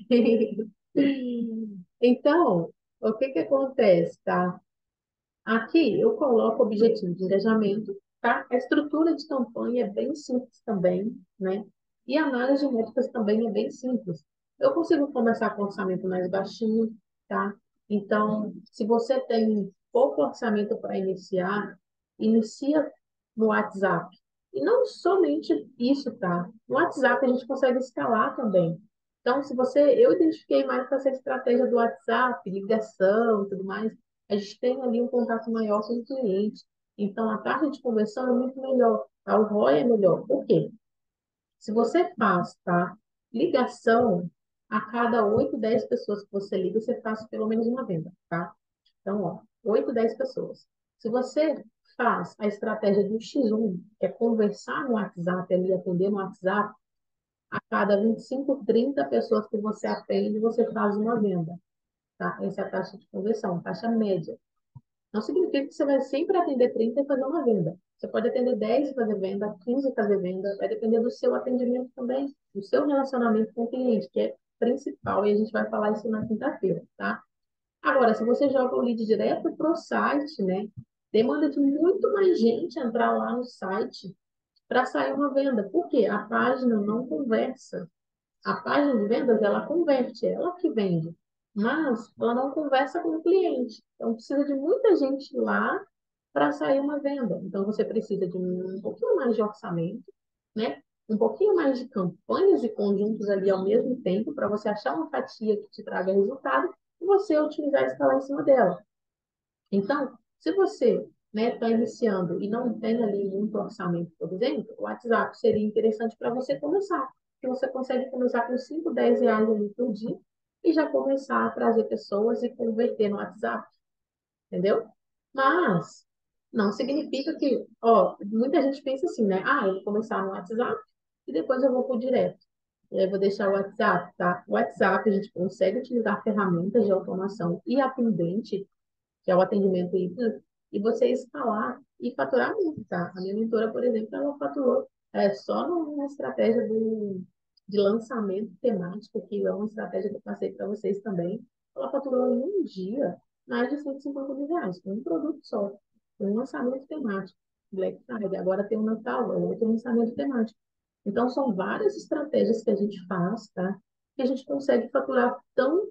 Então, o que que acontece, tá? Aqui eu coloco o objetivo de engajamento, tá? A estrutura de campanha é bem simples também, né? E a análise de métricas também é bem simples. Eu consigo começar com orçamento mais baixinho, tá? Então, se você tem pouco orçamento para iniciar, inicia no WhatsApp. E não somente isso, tá? No WhatsApp a gente consegue escalar também. Então, se você, eu identifiquei mais com essa estratégia do WhatsApp, ligação e tudo mais, a gente tem ali um contato maior com o cliente. Então, a taxa de conversão é muito melhor, tá? O ROI é melhor. Por quê? Se você faz, tá? Ligação, a cada 8, 10 pessoas que você liga, você faz pelo menos uma venda, tá? Então, ó, 8, 10 pessoas. Se você faz a estratégia do X1, que é conversar no WhatsApp, ali, atender no WhatsApp, a cada 25, 30 pessoas que você atende, você faz uma venda, tá? Essa é a taxa de conversão, taxa média. Não significa que você vai sempre atender 30 e fazer uma venda. Você pode atender 10 e fazer venda, 15 e fazer venda, vai depender do seu atendimento também, do seu relacionamento com o cliente, que é principal, e a gente vai falar isso na quinta-feira, tá? Agora, se você joga o lead direto para o site, né, demanda de muito mais gente entrar lá no site para sair uma venda. Por quê? A página não conversa. A página de vendas, ela converte, ela que vende, mas ela não conversa com o cliente. Então, precisa de muita gente lá para sair uma venda. Então, você precisa de um pouquinho mais de orçamento, né? Um pouquinho mais de campanhas e conjuntos ali ao mesmo tempo, para você achar uma fatia que te traga resultado e você utilizar e escalar em cima dela. Então, se você está iniciando e não tem ali muito orçamento, por exemplo, o WhatsApp seria interessante para você começar. Que você consegue começar com 5, 10 reais ali por dia e já começar a trazer pessoas e converter no WhatsApp, entendeu? Mas não significa que, ó, muita gente pensa assim, né? Ah, eu vou começar no WhatsApp e depois eu vou pro direto. E aí eu vou deixar o WhatsApp, tá? O WhatsApp a gente consegue utilizar ferramentas de automação e atendente que é o atendimento híbrido, e você escalar e faturar muito, tá? A minha mentora, por exemplo, ela faturou só numa estratégia de lançamento temático, que é uma estratégia que eu passei para vocês também. Ela faturou em um dia mais de 150 mil reais, com um produto só, com um lançamento temático. Black Friday, agora tem o Natal, é outro lançamento temático. Então, são várias estratégias que a gente faz, tá? Que a gente consegue faturar tão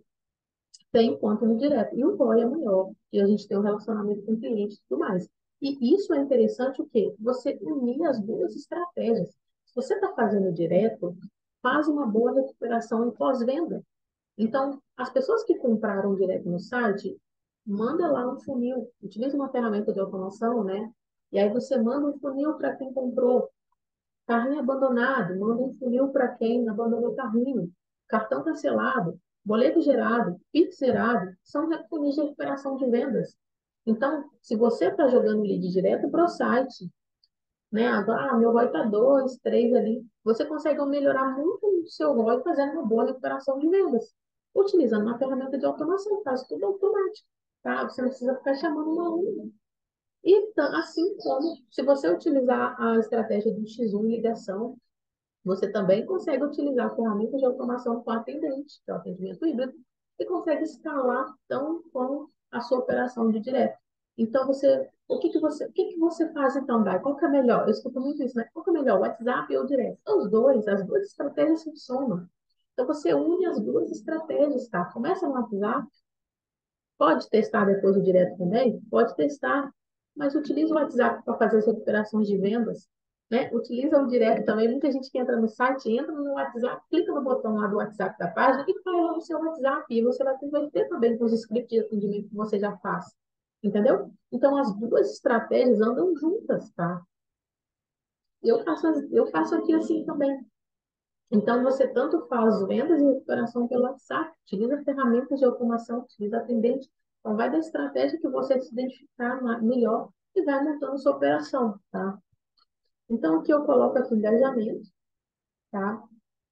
tem quanto no direto. E o ROI é maior, e a gente tem um relacionamento com o cliente e tudo mais. E isso é interessante o quê? Você unir as duas estratégias. Se você está fazendo direto, faz uma boa recuperação em pós-venda. Então, as pessoas que compraram direto no site, manda lá um funil, utiliza uma ferramenta de automação, né? E aí você manda um funil para quem comprou, carrinho abandonado, manda um funil para quem abandonou o carrinho. Cartão cancelado, boleto gerado, Pix zerado, são funis de recuperação de vendas. Então, se você está jogando lead direto para o site, né? Agora, meu ROI está 2, 3 ali, você consegue melhorar muito o seu ROI fazendo uma boa recuperação de vendas. Utilizando uma ferramenta de automação, faz tudo automático. Tá? Você não precisa ficar chamando uma a uma. E assim como, se você utilizar a estratégia do X1 ligação, você também consegue utilizar ferramentas de automação com atendente, que é o atendimento híbrido, e consegue escalar tão com a sua operação de direto. Então, o que que você faz então, Dai? Qual que é melhor? Eu escuto muito isso, né? Qual que é melhor, o WhatsApp ou o direto? Os dois, as duas estratégias funcionam. Então, você une as duas estratégias, tá? Começa no WhatsApp, pode testar depois o direto também? Pode testar, mas utiliza o WhatsApp para fazer as recuperações de vendas, né? Utiliza o direto também. Muita gente que entra no site, entra no WhatsApp, clica no botão lá do WhatsApp da página e vai lá no seu WhatsApp. E você vai converter também com os scripts de atendimento que você já faz. Entendeu? Então, as duas estratégias andam juntas, tá? Eu faço aqui assim também. Então, você tanto faz vendas e recuperação pelo WhatsApp, utiliza ferramentas de automação, utiliza atendente. Então, vai da estratégia que você se identificar melhor e vai montando sua operação, tá? Então, aqui eu coloco aqui engajamento, tá?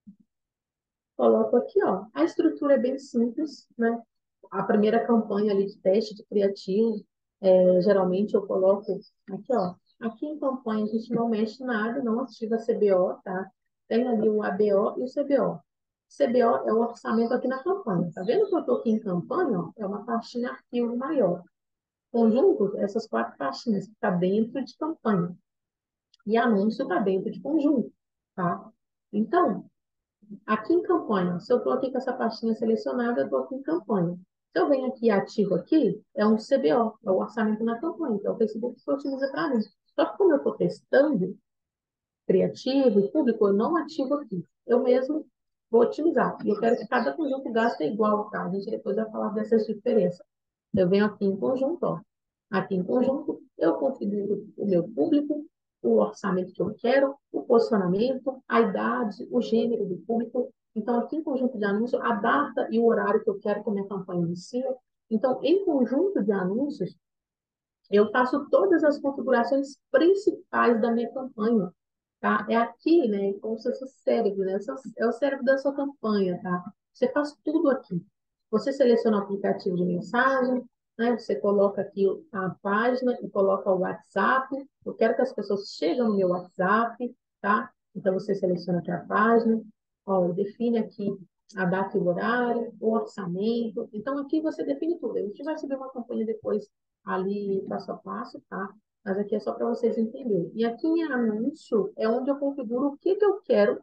Coloco aqui, ó. A estrutura é bem simples, né? A primeira campanha ali de teste de criativo, geralmente eu coloco aqui, ó. Aqui em campanha a gente não mexe nada, não ativa a CBO, tá? Tem ali o ABO e o CBO. CBO é o orçamento aqui na campanha. Tá vendo que eu tô aqui em campanha, ó? É uma pastinha arquivo maior. Conjunto, essas quatro pastinhas que tá dentro de campanha. E anúncio tá dentro de conjunto, tá? Então, aqui em campanha, se eu estou aqui com essa pastinha selecionada, eu estou aqui em campanha. Se eu venho aqui ativo aqui, é um CBO, é o orçamento na campanha, que é o Facebook que utiliza para mim. Só que como eu estou testando, criativo e público, eu não ativo aqui. Eu mesmo vou otimizar. E eu quero que cada conjunto gaste igual, tá? A gente depois vai falar dessas diferenças. Eu venho aqui em conjunto, ó. Aqui em conjunto, eu configuro o meu público, o orçamento que eu quero, o posicionamento, a idade, o gênero do público. Então, aqui em conjunto de anúncio, a data e o horário que eu quero que a minha campanha inicie. Então, em conjunto de anúncios, eu faço todas as configurações principais da minha campanha, tá? É aqui, né, como se fosse o cérebro, né? É o cérebro da sua campanha, tá? Você faz tudo aqui. Você seleciona o aplicativo de mensagem, né? Você coloca aqui a página e coloca o WhatsApp. Eu quero que as pessoas cheguem no meu WhatsApp, tá? Então, você seleciona aqui a página, ó, define aqui a data e o horário, o orçamento. Então, aqui você define tudo. A gente vai subir uma campanha depois ali passo a passo, tá? Mas aqui é só para vocês entenderem. E aqui em anúncio é onde eu configuro o que que eu quero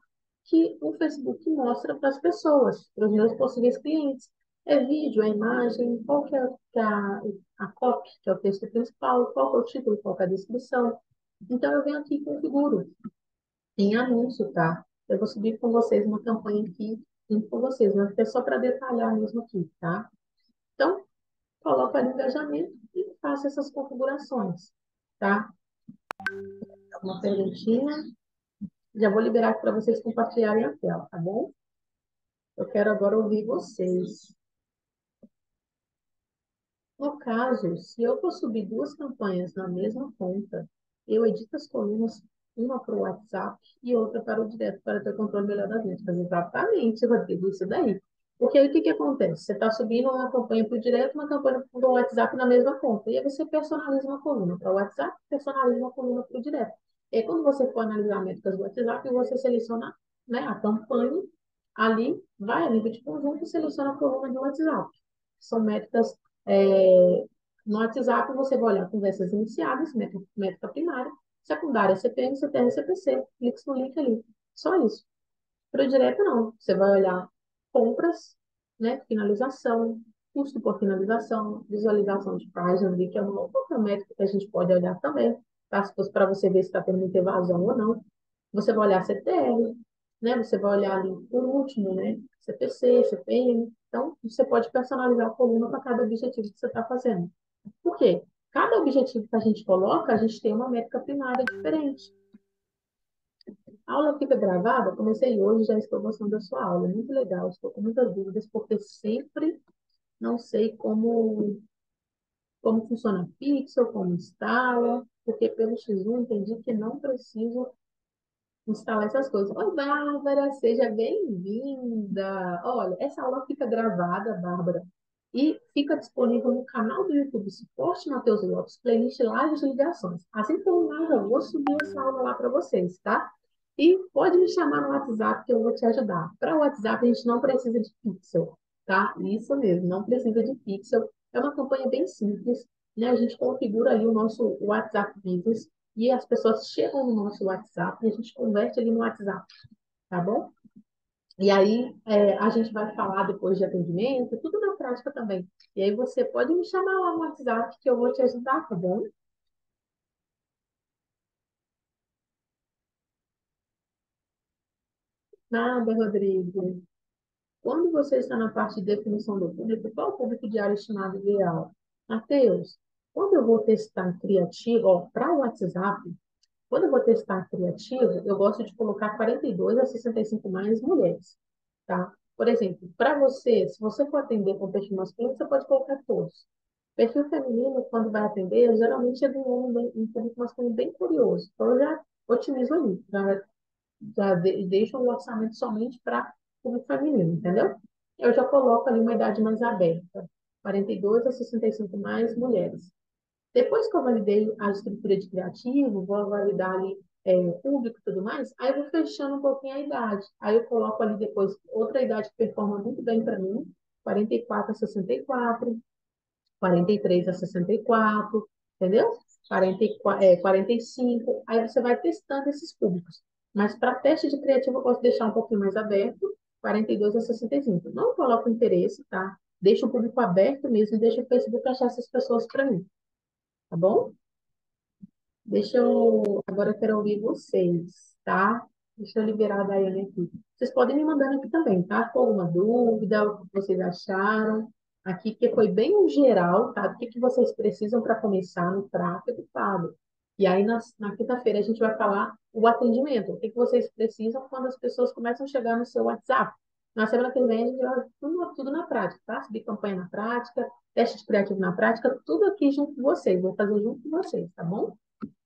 que o Facebook mostra para as pessoas, para os meus possíveis clientes. É vídeo, é imagem, qual que é a copy, que é o texto principal, qual que é o título, qual que é a descrição. Então, eu venho aqui e configuro em anúncio, tá? Eu vou subir com vocês uma campanha aqui, junto com vocês, mas é só para detalhar mesmo aqui, tá? Então, coloco ali o engajamento e faço essas configurações, tá? Uma perguntinha. Já vou liberar aqui para vocês compartilharem a tela, tá bom? Eu quero agora ouvir vocês. No caso, se eu for subir duas campanhas na mesma conta, eu edito as colunas, uma para o WhatsApp e outra para o direto, para ter controle melhor das métricas. Exatamente, Rodrigo, isso daí. Porque aí o que que acontece? Você está subindo uma campanha para o direto, uma campanha para o WhatsApp na mesma conta. E aí você personaliza uma coluna para o WhatsApp, personaliza uma coluna para o direto. E aí, quando você for analisar métricas do WhatsApp, você seleciona, né, a campanha ali, vai a nível de conjunto e seleciona a coluna do WhatsApp. São métricas no WhatsApp, você vai olhar conversas iniciadas, métrica primária, secundária, CPM, CTR, CPC. Clique no link ali. Só isso. Para o direto, não. Você vai olhar compras, né, finalização, custo por finalização, visualização de página, ali, que é uma outra métrica que a gente pode olhar também, tá? Para você ver se está tendo muita evasão ou não. Você vai olhar CTR, né? Você vai olhar ali por último, né? CPC, CPM. Então, você pode personalizar a coluna para cada objetivo que você está fazendo. Por quê? Cada objetivo que a gente coloca, a gente tem uma métrica primária diferente. A aula fica gravada, comecei hoje, já estou gostando da sua aula, é muito legal, estou com muitas dúvidas, porque sempre não sei como funciona a Pixel, como instala, porque pelo X1 entendi que não preciso instalar essas coisas. Oi, Bárbara, seja bem-vinda. Olha, essa aula fica gravada, Bárbara, e fica disponível no canal do YouTube Suporte Matheus Lopes, playlist Lives de Ligações. Assim que eu terminar, eu vou subir essa aula lá para vocês, tá? E pode me chamar no WhatsApp que eu vou te ajudar. Para o WhatsApp, a gente não precisa de pixel, tá? Isso mesmo, não precisa de pixel. É uma campanha bem simples, né? A gente configura ali o nosso WhatsApp Business e as pessoas chegam no nosso WhatsApp e a gente converte ali no WhatsApp, tá bom? E aí a gente vai falar depois de atendimento, tudo na prática também. E aí você pode me chamar lá no WhatsApp que eu vou te ajudar, tá bom? Nada, Rodrigo. Quando você está na parte de definição do público, qual o público diário estimado ideal? Matheus, quando eu vou testar criativo, ó, para o WhatsApp, quando eu vou testar criativo, eu gosto de colocar 42 a 65 mais mulheres, tá? Por exemplo, para você, se você for atender com perfil masculino, você pode colocar todos. Perfil feminino, quando vai atender, geralmente é de um homem, um público masculino bem curioso. Então, eu já otimizo ali, deixo o orçamento somente para público feminino, entendeu? Eu já coloco ali uma idade mais aberta, 42 a 65 mais mulheres. Depois que eu validei a estrutura de criativo, vou validar ali público e tudo mais, aí eu vou fechando um pouquinho a idade. Aí eu coloco ali depois outra idade que performa muito bem para mim, 44 a 64, 43 a 64, entendeu? 45. Aí você vai testando esses públicos. Mas para teste de criativo, eu posso deixar um pouquinho mais aberto, 42 a 65. Não coloco interesse, tá? Deixa o público aberto mesmo e deixa o Facebook achar essas pessoas para mim, tá bom? Deixa eu. Agora eu quero ouvir vocês, tá? Deixa eu liberar a Daiane aqui. Vocês podem me mandando aqui também, tá? Com alguma dúvida, o que vocês acharam. Aqui, que foi bem um geral, tá? O que que vocês precisam para começar no tráfego pago. E aí, na quinta-feira, a gente vai falar o atendimento. O que que vocês precisam quando as pessoas começam a chegar no seu WhatsApp. Na semana que vem, a gente vai tudo na prática, tá? Subir campanha na prática, teste de criativo na prática, tudo aqui junto com vocês. Vou fazer junto com vocês, tá bom?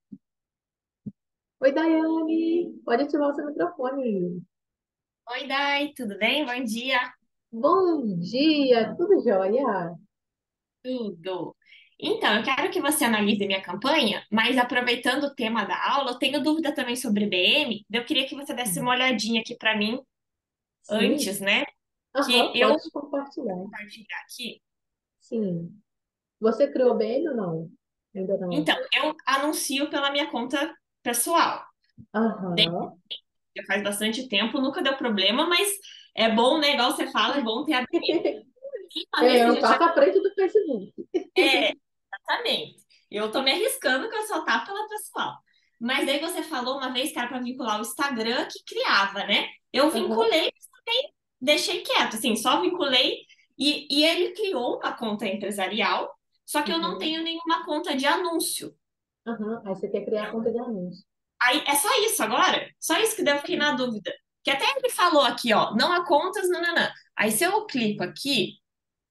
Oi, Daiane. Pode ativar o seu microfone. Oi, Dai, tudo bem? Bom dia. Bom dia, tudo jóia? Tudo. Então, eu quero que você analise minha campanha, mas aproveitando o tema da aula, eu tenho dúvida também sobre BM, eu queria que você desse uma olhadinha aqui para mim Sim. antes, né? Que Aham, eu pode vou compartilhar. compartilhar aqui. Sim. Você criou bem ou não? Ainda não. Então, eu anuncio pela minha conta pessoal. Aham. já faz bastante tempo, nunca deu problema, mas é bom, né? Igual você fala, é bom ter a uma vez que É, a o gente já. passo à frente do Facebook. É, exatamente. Eu tô me arriscando que eu só tava pela pessoal. Mas daí você falou uma vez que era para vincular o Instagram que criava, né? Eu Aham, vinculei, mas também deixei quieto, assim, só vinculei e ele criou uma conta empresarial, só que eu não uhum, tenho nenhuma conta de anúncio. aham. Aí você quer criar a conta de anúncio. Aí é só isso agora? Só isso que daí eu fiquei na dúvida. Que até ele falou aqui, ó, não há contas, nananã. Aí se eu clico aqui,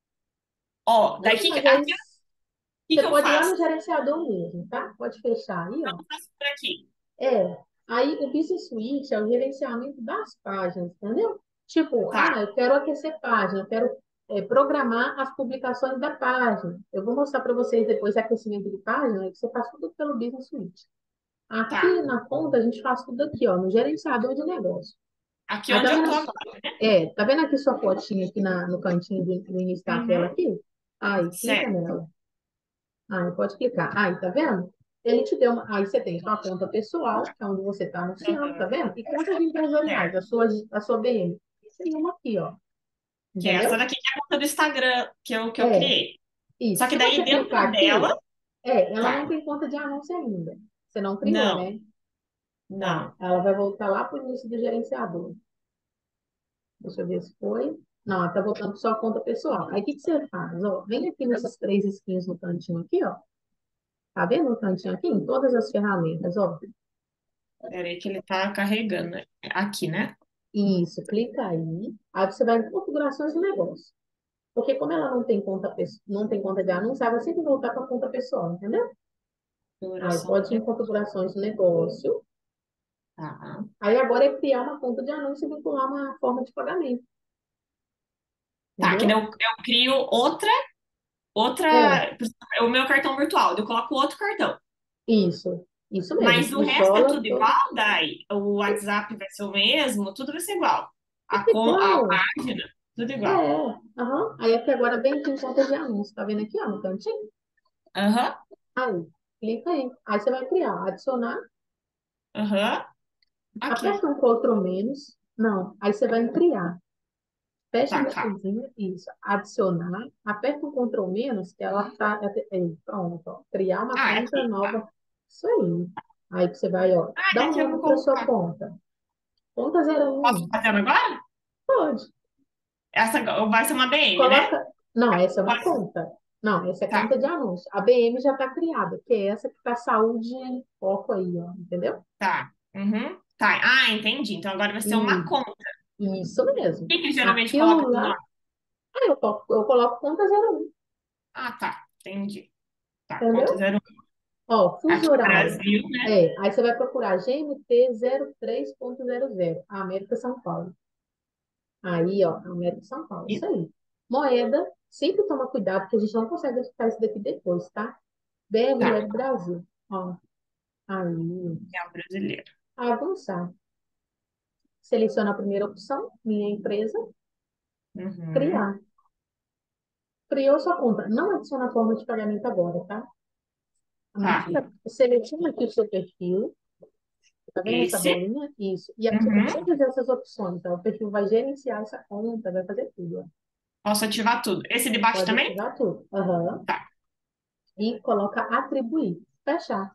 ó, Não, daqui, mas aí aqui, o que você que eu pode ir lá faço? no gerenciador mesmo, tá? Pode fechar aí, Eu ó. faço por aqui. É. Aí o Business Suite é o gerenciamento das páginas, entendeu? Tipo, Tá, eu quero aquecer página, eu quero programar as publicações da página. Eu vou mostrar para vocês depois aquecimento de página, que você faz tudo pelo Business Suite. tá. Aqui na conta a gente faz tudo aqui, ó, no gerenciador de negócio. Aqui Aí onde tá eu vendo, tô agora. tá vendo aqui sua fotinha aqui no cantinho do início da tela Uhum, aqui? Aí, clica certo. nela. Aí, pode clicar. Aí, tá vendo? Ele te deu uma. Aí você tem sua conta pessoal, que é onde você está anunciando, tá Uhum, vendo? E contas empresariais, certo. a sua BM. Tem uma aqui, ó. Que é essa Entendeu? daqui que é a conta do Instagram que eu É, criei. Só isso. que Se daí você clicar dentro aqui, dela, ela não tá. tem conta de anúncio ainda. Você não criou, Não, né? Não. não. Ela vai voltar lá para o início do gerenciador. Deixa eu ver se foi. Não, ela tá voltando só a conta pessoal. Aí, o que que você faz? Ó, vem aqui nesses três skins no cantinho aqui, ó. Tá vendo no cantinho aqui? Em todas as ferramentas, ó. Peraí que ele tá carregando aqui, né? Isso, clica aí. Aí você vai em configurações do negócio. Porque como ela não tem conta de anúncio, ela vai sempre voltar para a conta pessoal, entendeu? Aí Configuração do pode ir em negócio. configurações do negócio. Tá. Aí agora é criar uma conta de anúncio e vincular uma forma de pagamento, Tá, que daí entendeu? eu crio É, o meu cartão virtual, daí eu coloco outro cartão. isso Mas mesmo. o resto é Isola tudo todo. igual, daí o WhatsApp vai ser o mesmo, tudo vai ser igual. A Igual. página, tudo É, igual. aham. Aí aqui agora bem aqui em conta de anúncio, tá vendo aqui, ó, no cantinho? Aham, Aí, clica aí. Aí você vai criar, adicionar, aham, aqui. aperta um Ctrl menos. Não, aí você vai em criar. Fecha Tá, no tá. cozinha, isso. Adicionar, aperta um Ctrl menos, que ela tá. Pronto, ó. Criar uma Ah, é conta aqui. Tá. nova. Isso aí. Aí você vai, ó, Ah, dá um daqui eu vou nome para sua colocar. conta. Conta Posso 01. fazer agora? Pode. Essa vai ser uma BM, né? Coloca. Não, essa é uma Pode. conta. Não, essa é Tá, conta de anúncio. A BM já está criada, que é essa que está saúde em foco aí, ó. Entendeu? tá. Uhum. Tá. Ah, entendi. Então agora vai ser uma E conta. isso mesmo. O que que geralmente Aquilo coloca no lá, nome? eu coloco conta 01, Ah, tá. Entendi. Tá, conta entendeu? 01. Ó, fuso Aqui horário. Brasil, né? Aí você vai procurar GMT 03.00, América São Paulo. Aí, ó, América São Paulo, isso E aí. Moeda, sempre toma cuidado, porque a gente não consegue editar isso daqui depois, tá? BRL tá. Brasil. Ó, aí, É o brasileiro. avançar. Seleciona a primeira opção, minha empresa, Uhum. criar. Criou sua conta. Não adiciona a forma de pagamento agora, tá? Tá. Seleciona aqui o seu perfil. Tá vendo essa Esse. bolinha? Isso. E aqui tem Uhum. todas essas opções. Então, o perfil vai gerenciar essa conta, vai fazer tudo. Ó. Posso ativar tudo. Esse de baixo Pode também? ativar tudo. Aham. Tá. E coloca atribuir. Fechar.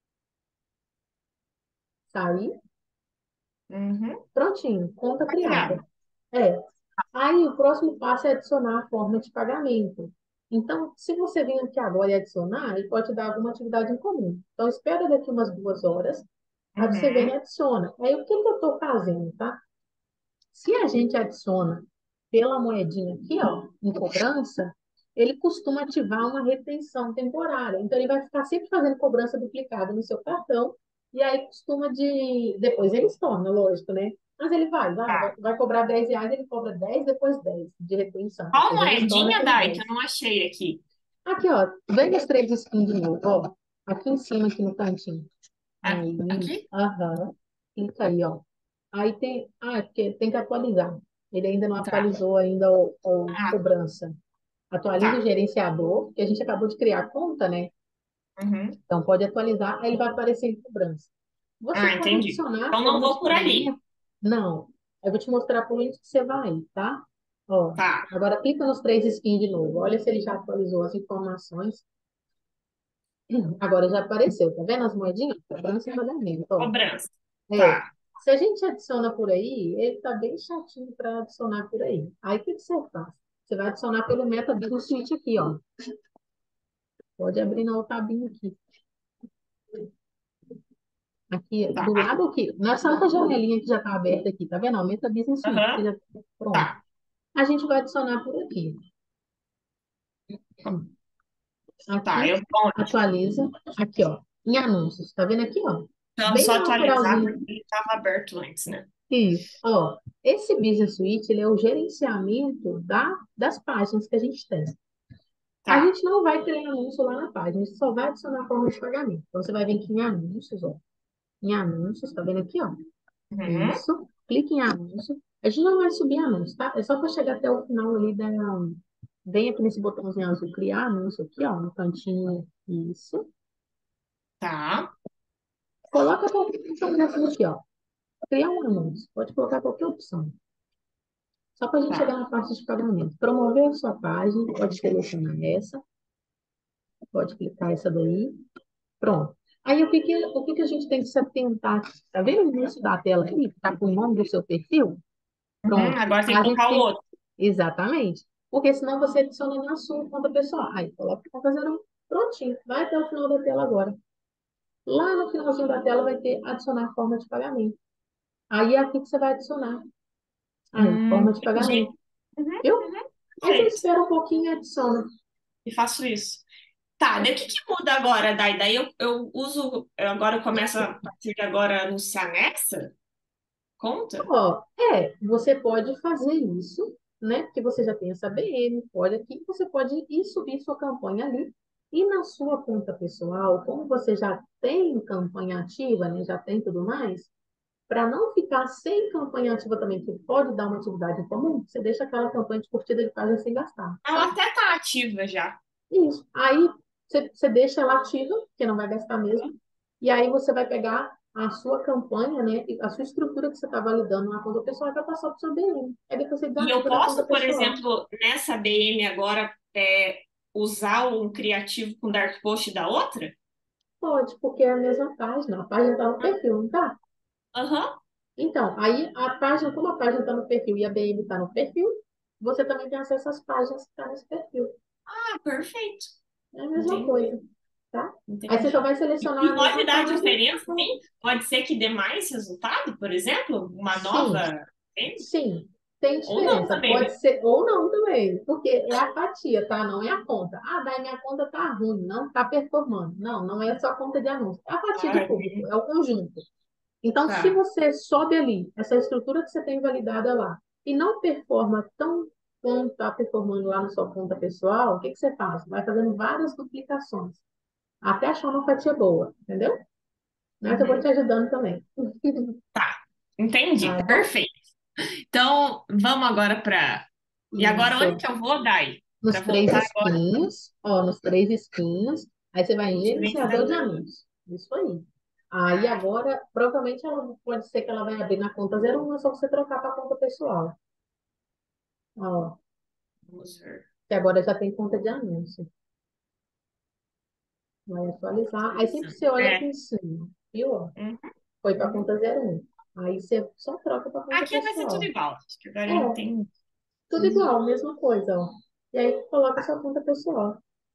Sair. Uhum. Prontinho. Conta Tá criado. criada. É. Aí, o próximo passo é adicionar a forma de pagamento. Então, se você vir aqui agora e adicionar, ele pode te dar alguma atividade em comum. Então, espera daqui umas 2 horas. Aí você vem e Uhum. adiciona. Aí, o que que eu estou fazendo, tá? Se a gente adiciona pela moedinha aqui, ó, em cobrança, ele costuma ativar uma retenção temporária. Então, ele vai ficar sempre fazendo cobrança duplicada no seu cartão, e aí costuma de. Depois ele estorna, lógico, né? Mas ele Tá. vai cobrar R$ 10, ele cobra 10, depois 10 de retenção. Qual Depois ele estorna moedinha, aqueles Dai, que eu 10. não achei aqui? Aqui, ó, vem os três skins de novo, ó. Aqui em cima, aqui no cantinho. Aí, Aqui? aham. Clica aí, ó. Aí tem. Ah, é porque tem que atualizar. Ele ainda não Tá. atualizou ainda o Ah, cobrança. Atualiza o tá. gerenciador, que a gente acabou de criar a conta, né? Uhum. Então pode atualizar, aí vai aparecer em cobrança. Você Ah, pode entendi. adicionar a Então não forma vou de por ali. pagamento. Não, eu vou te mostrar por onde que você vai, tá? Ó, Tá. agora clica nos três skins de novo. Olha se ele já atualizou as informações. Agora já apareceu, tá vendo as moedinhas? Cobrança e pagamento, ó. Cobrança. É. Tá. Se a gente adiciona por aí, ele tá bem chatinho para adicionar por aí. Aí o que que você faz? Você vai adicionar pelo Meta Business Suite aqui, ó. Pode abrir na outra abinha aqui. Aqui, Tá. do lado aqui, nessa outra janelinha que já está aberta aqui, tá vendo? Aumenta a Business Suite, que Aham. já tá pronto. Tá. A gente vai adicionar por aqui. Tá. Aqui, Eu vou onde? atualiza. Aqui, ó, em anúncios. Tá vendo aqui, ó? Então, Bem só na atualizar porque lateralzinha. ele estava aberto antes, né? Isso. Ó, esse Business Suite, ele é o gerenciamento das páginas que a gente tem. A Tá. gente não vai ter anúncio lá na página, a gente só vai adicionar forma de pagamento. Então, você vai vir aqui em anúncios, ó. Em anúncios, tá vendo aqui, ó? Uhum. Isso. Clique em anúncio. A gente não vai subir anúncio, tá? É só para chegar até o final ali da. Vem aqui nesse botãozinho azul, criar anúncio aqui, ó, no cantinho. Isso. Tá. Coloca qualquer opção dessa aqui, ó. Criar um anúncio. Pode colocar qualquer opção. Só para a gente chegar Tá. na parte de pagamento. Promover a sua página, pode selecionar essa, pode clicar essa daí. Pronto. Aí o que que a gente tem que se atentar aqui? Tá vendo o início da tela aqui? Tá com o nome do seu perfil? Uhum. Pronto. Agora tem que A gente colocar o tem. outro. Exatamente. Porque senão você adiciona na sua conta pessoal. Aí coloca para fazer um. Prontinho. Vai até o final da tela agora. Lá no finalzinho da tela vai ter adicionar forma de pagamento. Aí é aqui que você vai adicionar. Aí, forma de Entendi. pagamento. Uhum. Viu? Uhum. Aí você Perfeito. espera um pouquinho e adiciona. E faço isso. Tá, daí o que que muda agora, Dai? Daí eu uso, agora eu começo a partir de agora a anunciar nessa conta? Ó, você pode fazer isso, né? Porque você já tem essa BM, pode aqui, você pode ir subir sua campanha ali. E na sua conta pessoal, como você já tem campanha ativa, né? Já tem tudo mais, para não ficar sem campanha ativa também, que pode dar uma atividade em comum, você deixa aquela campanha de curtida de página sem gastar, Ela sabe? até tá ativa já. Isso. Aí você deixa ela ativa, porque não vai gastar mesmo. E aí você vai pegar a sua campanha, né? A sua estrutura que você está validando na conta pessoal e vai passar para o seu BM. Aí depois você E eu desativa da conta posso, por pessoal. exemplo, nessa BM agora, usar um criativo com Dark Post da outra? Pode, porque é a mesma página. A página está no perfil, não está? Aham. Então, aí a página, como a página está no perfil e a BM está no perfil, você também tem acesso às páginas que estão nesse perfil. Ah, perfeito. É a mesma Entendi, coisa, tá? Aí você só entendi. vai selecionar E a pode mesma dar página e diferença, acabou. sim? Pode ser que dê mais resultado, por exemplo? Uma Sim, nova BM? sim, tem Ou não diferença. também, Pode né? ser ou não também, porque é a fatia, tá? Não é a conta. Ah, daí minha conta tá ruim, não tá performando. Não, não é só a conta de anúncio. É a fatia de Ah, público, é o conjunto. Então, se tá. você sobe ali, essa estrutura que você tem validada lá, e não performa tão quanto está performando lá na sua conta pessoal, o que que você faz? Vai fazendo várias duplicações, até achar uma fatia boa, entendeu? Mas eu vou te Uhum. ajudando também. Tá. Entendi. Tá bom? Perfeito. Então, vamos agora para. E agora, onde Isso. que eu vou, Dai? Para Nos três voltar agora espinhos, ó, nos três espinhos. Aí você vai em nos gerenciador de gerenciadores. anúncios. Isso aí. Aí agora, provavelmente ela pode ser que ela vai abrir na conta 01, é só você trocar para a conta pessoal. Ó, Vamos ver. que agora já tem conta de anúncio. Vai atualizar. Aí sempre Atualizando. você olha aqui É. em cima, viu? Ó? Uhum, Foi para a uhum. conta 01. Aí você só troca para a conta Aqui vai ser tudo pessoal. igual. Acho que agora É, eu entendi. tudo igual, mesma coisa, ó. E aí coloca sua conta pessoal.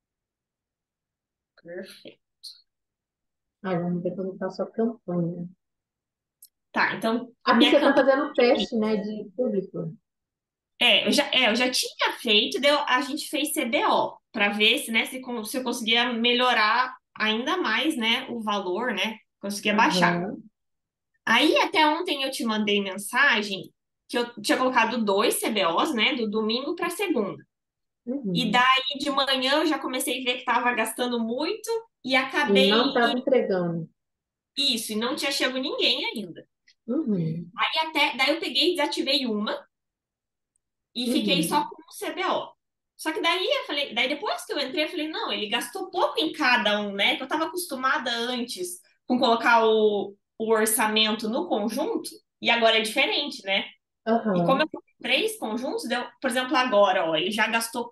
Perfeito. Aí vamos ver como está a sua campanha. Tá, então, Aqui minha você está campanha. fazendo teste, né, de público. Eu já tinha feito, a gente fez CBO para ver se, né, se eu conseguia melhorar ainda mais, né, o valor, né, conseguia baixar. Aham. Aí até ontem eu te mandei mensagem que eu tinha colocado dois CBOs, né, do domingo para segunda. E Uhum. daí de manhã eu já comecei a ver que estava gastando muito e E não acabei estava entregando. isso, e não tinha chego ninguém ainda. Uhum. Aí até, daí eu peguei e desativei uma e fiquei só Uhum. com um CBO. Só que daí eu falei, daí depois que eu entrei, eu falei, não, ele gastou pouco em cada um, né? Que eu estava acostumada antes com colocar o orçamento no conjunto. E agora é diferente, né? E como Aham. eu comprei três conjuntos, deu, por exemplo, agora, ó, ele já gastou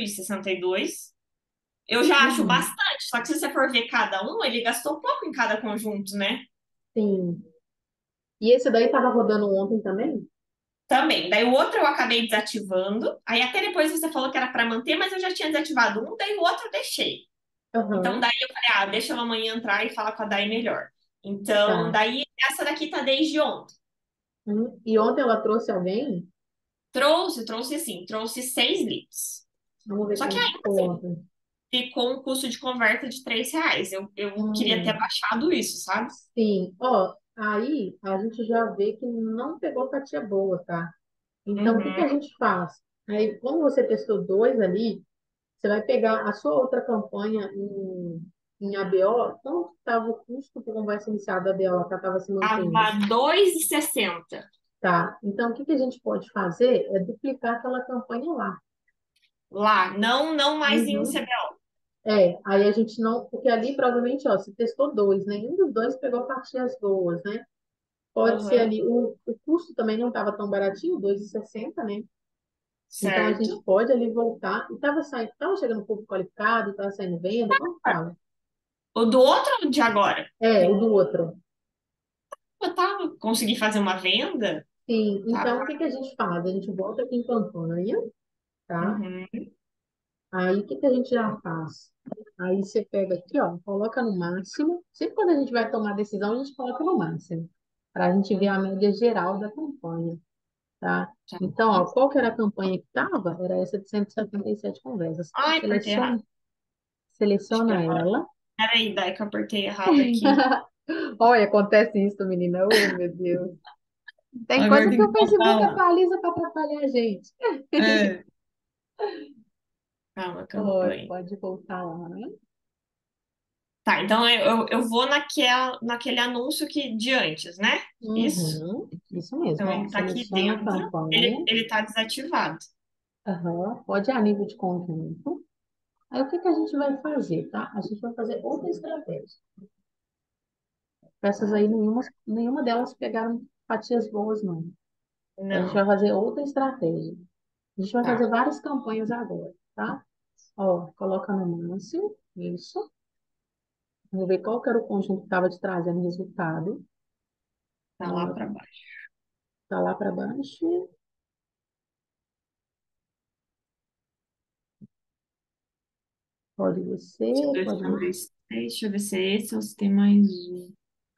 4,62. Eu já acho Uhum. bastante, só que se você for ver cada um, ele gastou pouco em cada conjunto, né? Sim. E esse daí tava rodando ontem também? Também. Daí o outro eu acabei desativando. Aí até depois você falou que era para manter, mas eu já tinha desativado um, daí o outro eu deixei. Então Aham. daí eu falei, ah, deixa ela amanhã entrar e falar com a Dai melhor. Então, Tá. daí essa daqui tá desde ontem. Uhum. E ontem ela trouxe alguém? Trouxe assim, trouxe 6 leads. Vamos ver Só que quem ainda ficou assim, ontem. ficou um custo de converta de R$ 3. Eu queria ter Hum. baixado isso, sabe? Sim. Ó, aí a gente já vê que não pegou fatia boa, tá? Então, o que que a Uhum. gente faz? Aí, como você testou dois ali, você vai pegar a sua outra campanha em ABO, quanto estava o custo por conversa iniciada da ABO, que ela estava se mantendo? Tava 2,60 Tá. Então, o que que a gente pode fazer é duplicar aquela campanha lá. lá, não mais em Uhum. CBO. Aí a gente não, porque ali provavelmente, ó, você testou dois, nenhum dos dois pegou partidas boas, né? Pode ser Aham. ali, o custo também não estava tão baratinho, 2,60, né? Então a gente Certo. pode ali voltar, e estava saindo, estava chegando um pouco qualificado, estava saindo venda, como estava? O do outro ou de agora? O do outro. Eu tava, consegui fazer uma venda? Sim, Tá. então o que que a gente faz? A gente volta aqui em campanha, tá? Uhum. Aí o que que a gente já faz? Aí você pega aqui, ó, coloca no máximo. Sempre quando a gente vai tomar decisão, a gente coloca no máximo, para a gente ver a média geral da campanha, tá? Tá. Então, ó, qual que era a campanha que estava? Era essa de 177 conversas. Ai, apertei errado. Seleciona, Acho que seleciona agora. ela. Peraí, daí que eu apertei errado aqui. Olha, acontece isso, menina. Oh, meu Deus. Tem Agora coisa tem que que o voltar Facebook lá. atualiza para atrapalhar a gente. É. Calma, campanha. Pode voltar lá, né? Tá, então eu vou naquele anúncio que de antes, né? Isso. Uhum, isso mesmo, Então ó. ele tá aqui Seleciona a dentro. campanha. Ele tá desativado. Aham, pode ir a nível de conjunto. Aí o que que a gente vai fazer, tá? A gente vai fazer outra estratégia. Essas aí, nenhuma delas pegaram fatias boas, não. A gente vai Não. fazer outra estratégia. A gente vai fazer Tá. várias campanhas agora, tá? Ó, coloca no máximo, isso. Vamos ver qual que era o conjunto que estava te trazendo resultado. Tá lá pra baixo. Tá lá para baixo. Pode ser, Dois, pode um, não. dois, três. Deixa eu ver se é esse ou se tem mais um.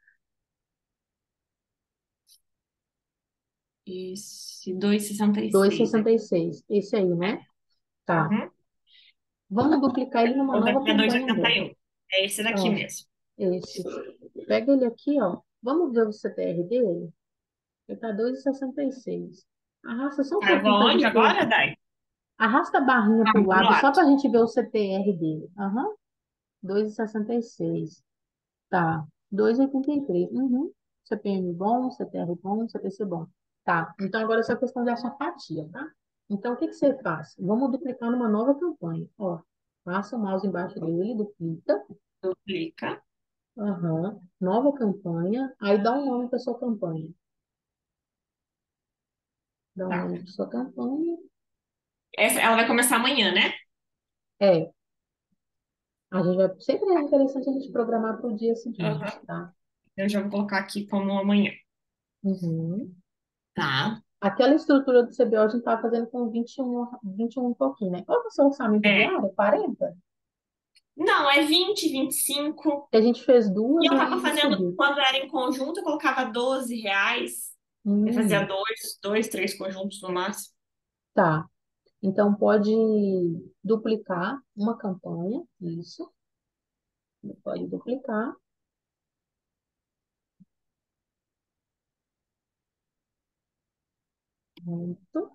Esse 2,66 aqui. 2,66. Esse aí, né? Tá. Uhum. Vamos duplicar ele numa O nova daqui é campanha agora. 2,81. É esse daqui Ó, mesmo. esse. Pega ele aqui, ó. Vamos ver o CTR dele? Ele tá 2,66. Arrasta só um Tá, eu vou pouquinho pra aonde gente ver. agora, Dai? Arrasta a barrinha Ah, pro do lado só lado. pra gente ver o CTR dele. Aham. 2,66. Tá. 2,83. Uhum. CPM bom, CTR bom, CPC bom. Tá. Então agora é só questão de achar fatia, tá? Então o que que você faz? Vamos duplicar numa nova campanha. Ó, passa o mouse embaixo dele, duplica. Duplica. Aham. Nova campanha. Aí dá um nome para sua campanha. Dá um Tá. nome para sua campanha. Ela vai começar amanhã, né? É, a gente vai. Sempre é interessante a gente programar para o dia seguinte, Aham. tá? Eu já vou colocar aqui como amanhã. Uhum. Tá. Aquela estrutura do CBO a gente estava fazendo com 21 e um pouquinho, né? Qual que é o seu orçamento É. diário? 40? Não, é 20, 25. Que a gente fez E duas eu tava e fazendo, subiu. quando era em conjunto, eu colocava R$ 12. Eu fazia Hum, dois, três conjuntos no máximo. tá. Então pode duplicar uma campanha, isso. Pode duplicar. Pronto.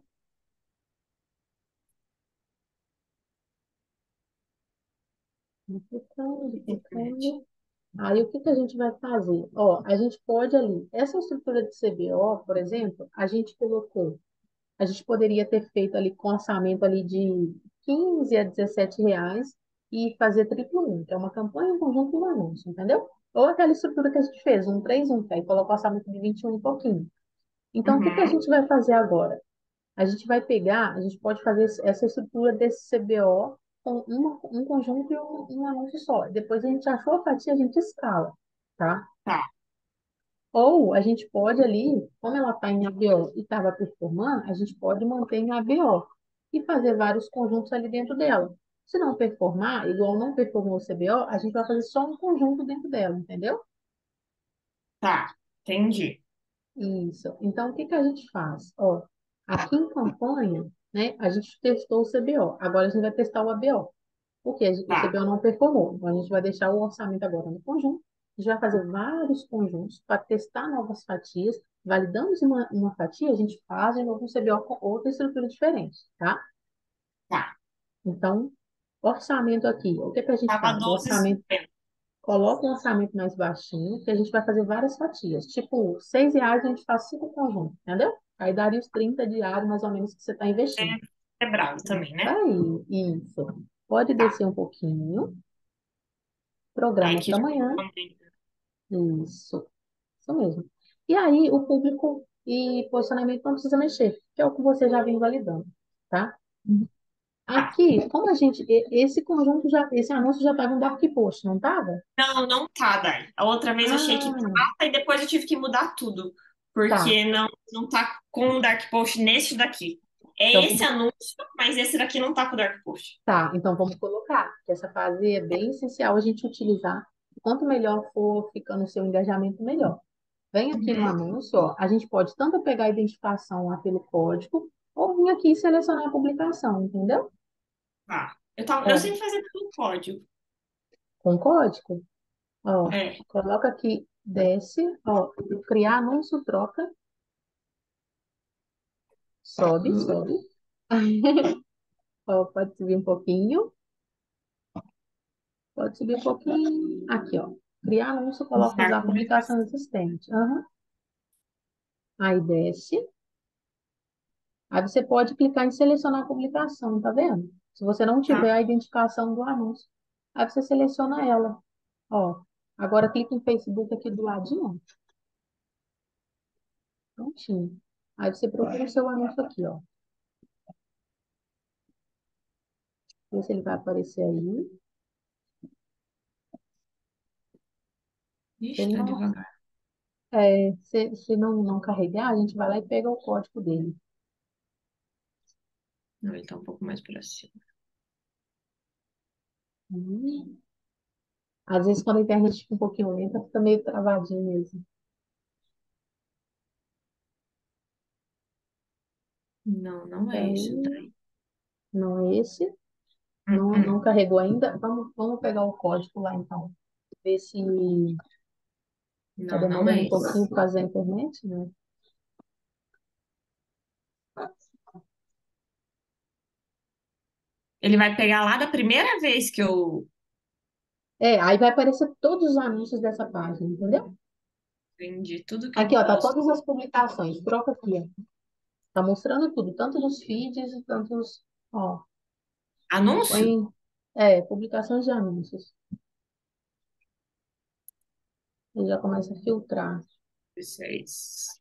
Duplicando, Internet. duplicando. Aí, o que que a gente vai fazer? Ó, a gente pode ali, essa estrutura de CBO, por exemplo, a gente colocou, a gente poderia ter feito ali com orçamento ali de 15 a 17 reais e fazer triplo um, que é uma campanha em conjunto e um anúncio, entendeu? Ou aquela estrutura que a gente fez, um 3 1, que aí coloca o orçamento de 21 e um e pouquinho. Então, o que que a Uhum. gente vai fazer agora? A gente pode fazer essa estrutura desse CBO com um conjunto e um anúncio só. Depois a gente achou a fatia, a gente escala, tá? Tá, Ou a gente pode ali, como ela está em ABO e estava performando, a gente pode manter em ABO e fazer vários conjuntos ali dentro dela. Se não performar, igual não performou o CBO, a gente vai fazer só um conjunto dentro dela, entendeu? tá. Entendi. Isso. Então, o que que a gente faz? Ó, aqui em campanha, né, a gente testou o CBO. Agora a gente vai testar o ABO. Porque o Tá, CBO não performou. Então, a gente vai deixar o orçamento agora no conjunto. A gente vai fazer vários conjuntos para testar novas fatias. Validamos uma fatia, a gente faz de novo um CBO com outra estrutura diferente, tá? tá. Então, orçamento aqui. O que que a gente Tava faz? O orçamento, 12,50. coloca um orçamento mais baixinho, que a gente vai fazer várias fatias. Tipo, R$ 6 a gente faz 5 conjuntos, entendeu? Aí daria os 30 diários, mais ou menos, que você está investindo. Quebrado também, Tá né? aí, isso. Pode Tá. descer um pouquinho. Aí Programa que para já amanhã. também. Isso mesmo. E aí, o público e posicionamento não precisa mexer, que é o que você já vem validando, tá? Tá. Aqui, como a gente, esse conjunto já, esse anúncio já estava em Dark Post, não estava? Não, não tá, Dai. A outra vez eu achei que Ah, tava e depois eu tive que mudar tudo. tá. Porque não tá com o Dark Post nesse daqui. É Então, esse anúncio, mas esse daqui não tá com o Dark Post. tá, então vamos colocar, que essa fase é bem essencial a gente utilizar. Quanto melhor for ficando o seu engajamento, melhor. Vem aqui no Uhum. anúncio, ó, a gente pode tanto pegar a identificação lá pelo código, ou vir aqui e selecionar a publicação, entendeu? Tá. Eu Ó, sempre fazia pelo código. com código. Ó, É. coloca aqui, desce, ó, criar anúncio, troca, sobe, sobe. Ó, pode subir um pouquinho, pode subir um pouquinho. Aqui, ó, criar anúncio, coloca Usar usar publicação publicação. existente. Aham. Aí desce. Aí você pode clicar em selecionar a publicação, tá vendo? Se você não Tá. tiver a identificação do anúncio, aí você seleciona ela. Ó, agora clica em Facebook aqui do ladinho, ó, prontinho. Aí você procura o seu anúncio aqui, ó. Vê se ele vai aparecer aí. Se Ixi, ele tá não, devagar. se não carregar, a gente vai lá e pega o código dele. Não, ele tá um pouco mais pra cima. Hum. Às vezes, quando a internet fica um pouquinho lenta, fica meio travadinho mesmo. Não, não é isso Aí, daí. não é esse. Não Hum. carregou ainda. Vamos pegar o código lá, então. Ver se está Não, não demorando é um pouquinho esse. por causa da internet, né? Ele vai pegar lá da primeira vez que eu Aí vai aparecer todos os anúncios dessa página, entendeu? vendi tudo que eu Aqui, ó, tá posto. todas as publicações. Troca aqui, ó. Tá mostrando tudo, tanto nos feeds, tanto nos, ó, Anúncio? põe, publicações de anúncios. Ele já começa a filtrar. 16.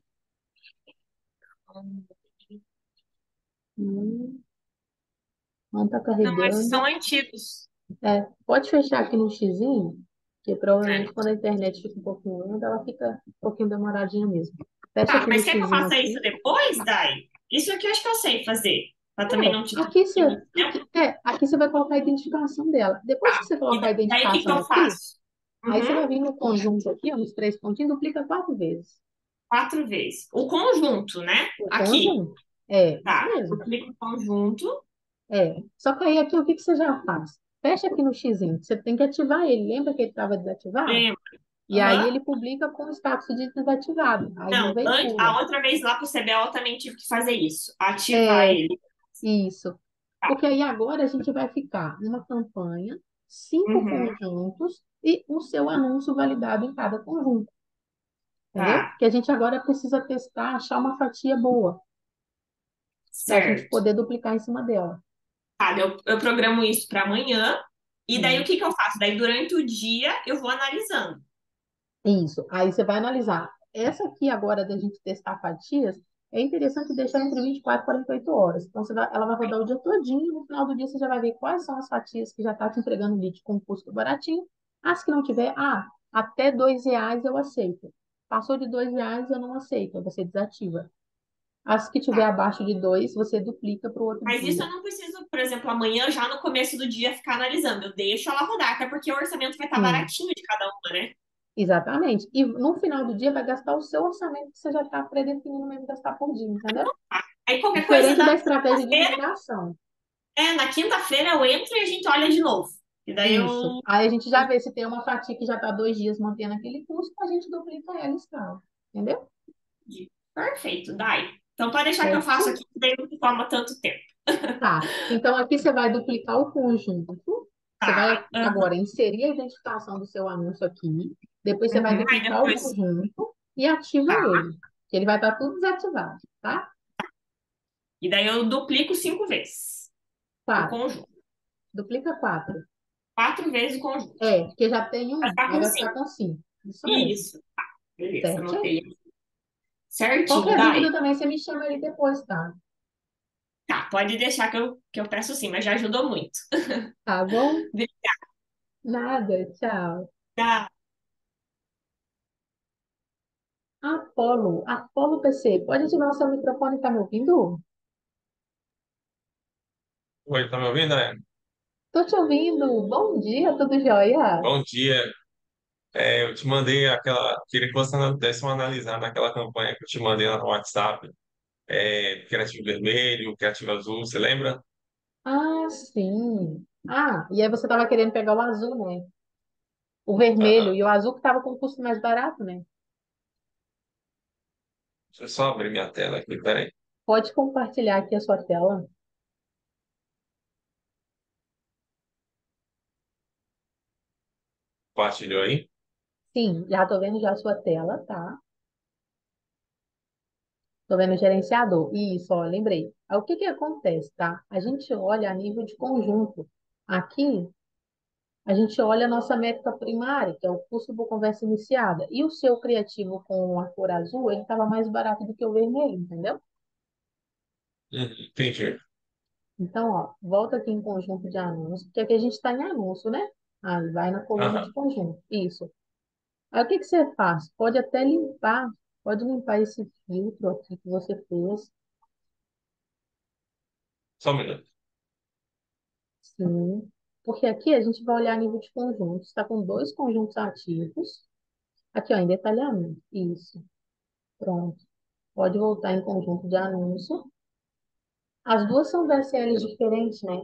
Hum, não tá Não, esses são carregando. antigos. Pode fechar aqui no xizinho, que É. provavelmente quando a internet fica um pouquinho lenta, ela fica um pouquinho demoradinha mesmo. Fecha Tá, aqui no mas quer que eu xizinho faça isso aqui. depois, Dai? Isso aqui eu acho que eu sei fazer. Pra também não te Aqui você, transmitir muito tempo. aqui você vai colocar a identificação dela. Depois que Tá. você E colocar a daí o que que identificação eu aqui, faço? aí você Uhum. vai vir no conjunto aqui, ó, nos três pontinhos, duplica 4 vezes. 4 vezes. O conjunto, né? O Aqui. conjunto. É, isso Tá. Eu mesmo. clico no conjunto. Só que aí aqui o que que você já faz? Fecha aqui no xizinho. Você tem que ativar ele. Lembra que ele estava desativado? Lembra? E aí Aham. ele publica com o status de desativado. Aí não Não, a veicula. outra vez lá pro CBO eu também tive que fazer isso. Ativar É, ele. isso. Tá. Porque aí agora a gente vai ficar numa campanha, 5 Uhum. conjuntos e o seu anúncio validado em cada conjunto. Entendeu? Tá. Porque a gente agora precisa testar, achar uma fatia boa para a gente Certo. poder duplicar em cima dela. Tá, eu programo isso para amanhã. E daí o que que Isso. eu faço? Daí durante o dia eu vou analisando. Isso. Aí você vai analisar. essa aqui agora da gente testar fatias, é interessante deixar entre 24 e 48 horas. Então, ela vai rodar o dia todinho e no final do dia você já vai ver quais são as fatias que já está te entregando lead com custo baratinho. As que não tiver, até R$ 2 eu aceito. Passou de R$ 2 eu não aceito, aí você desativa. As que tiver Tá. abaixo de 2 você duplica para o outro Mas isso dia. eu não preciso, por exemplo, amanhã, já no começo do dia, ficar analisando. Eu deixo ela rodar, até porque o orçamento vai estar Sim, baratinho de cada uma, né? exatamente. E no final do dia vai gastar o seu orçamento que você já está predefinindo mesmo gastar por dia, entendeu? Aí qualquer coisa Diferente da na estratégia de quinta-feira, mineração. na quinta-feira eu entro e a gente olha de novo. E daí Isso. eu. Aí a gente já vê se tem uma fatia que já está 2 dias mantendo aquele custo, a gente duplica ela e escala. Entendeu? Perfeito, Dai. Então pode deixar que eu faço Certinho? aqui, que daí não toma tanto tempo. Tá. Então aqui você vai duplicar o conjunto. Você vai Tá. Aham. agora inserir a identificação do seu anúncio aqui. Depois você vai Uhum. Aí duplicar o depois. conjunto e ativa Tá. ele. Que ele vai estar tudo desativado, tá? E daí eu duplico 5 vezes o Quatro. conjunto. Duplica quatro. 4 vezes o conjunto. Porque já tem Vai um, ficar aí com vai ficar 5. com cinco. Isso mesmo. Isso. Beleza, Certinho? anotei. Certinho, Qualquer Dai. dúvida também você me chama aí depois, tá? Tá, pode deixar que eu peço sim, mas já ajudou muito. Tá bom? Obrigada. Nada. Tchau. Apolo PC, pode ativar o seu microfone, tá me ouvindo? Oi, tá me ouvindo, né? Tô te ouvindo. Bom dia, tudo jóia? Bom dia. Eu te mandei aquela. Queria que você desse uma analisada naquela campanha que eu te mandei lá no WhatsApp. Criativo Vermelho, Criativo Azul, você lembra? Ah, sim. E aí você tava querendo pegar o azul, né? O vermelho Aham. e o azul que tava com custo mais barato, né? Deixa eu só abrir minha tela aqui, peraí. Pode compartilhar aqui a sua tela. Compartilhou aí? Sim, já tô vendo já a sua tela, tá? Tô vendo o gerenciador. Isso, ó, lembrei. Aí, o que que acontece, tá? A gente olha a nível de conjunto. Aqui, a gente olha a nossa métrica primária, que é o custo por conversa iniciada. E o seu criativo com a cor azul, ele estava mais barato do que o vermelho, entendeu? Entendi. Então, ó, volta aqui em conjunto de anúncios, porque aqui a gente está em anúncio, né? Aí vai na coluna Aham. de conjunto. Isso. Aí o que que você faz? Pode limpar esse filtro aqui que você fez. Só um minuto. Sim. Porque aqui a gente vai olhar a nível de conjuntos. Está com dois conjuntos ativos. Aqui, ó, em detalhamento. Isso. Pronto. Pode voltar em conjunto de anúncio. As duas são VSLs diferentes, né?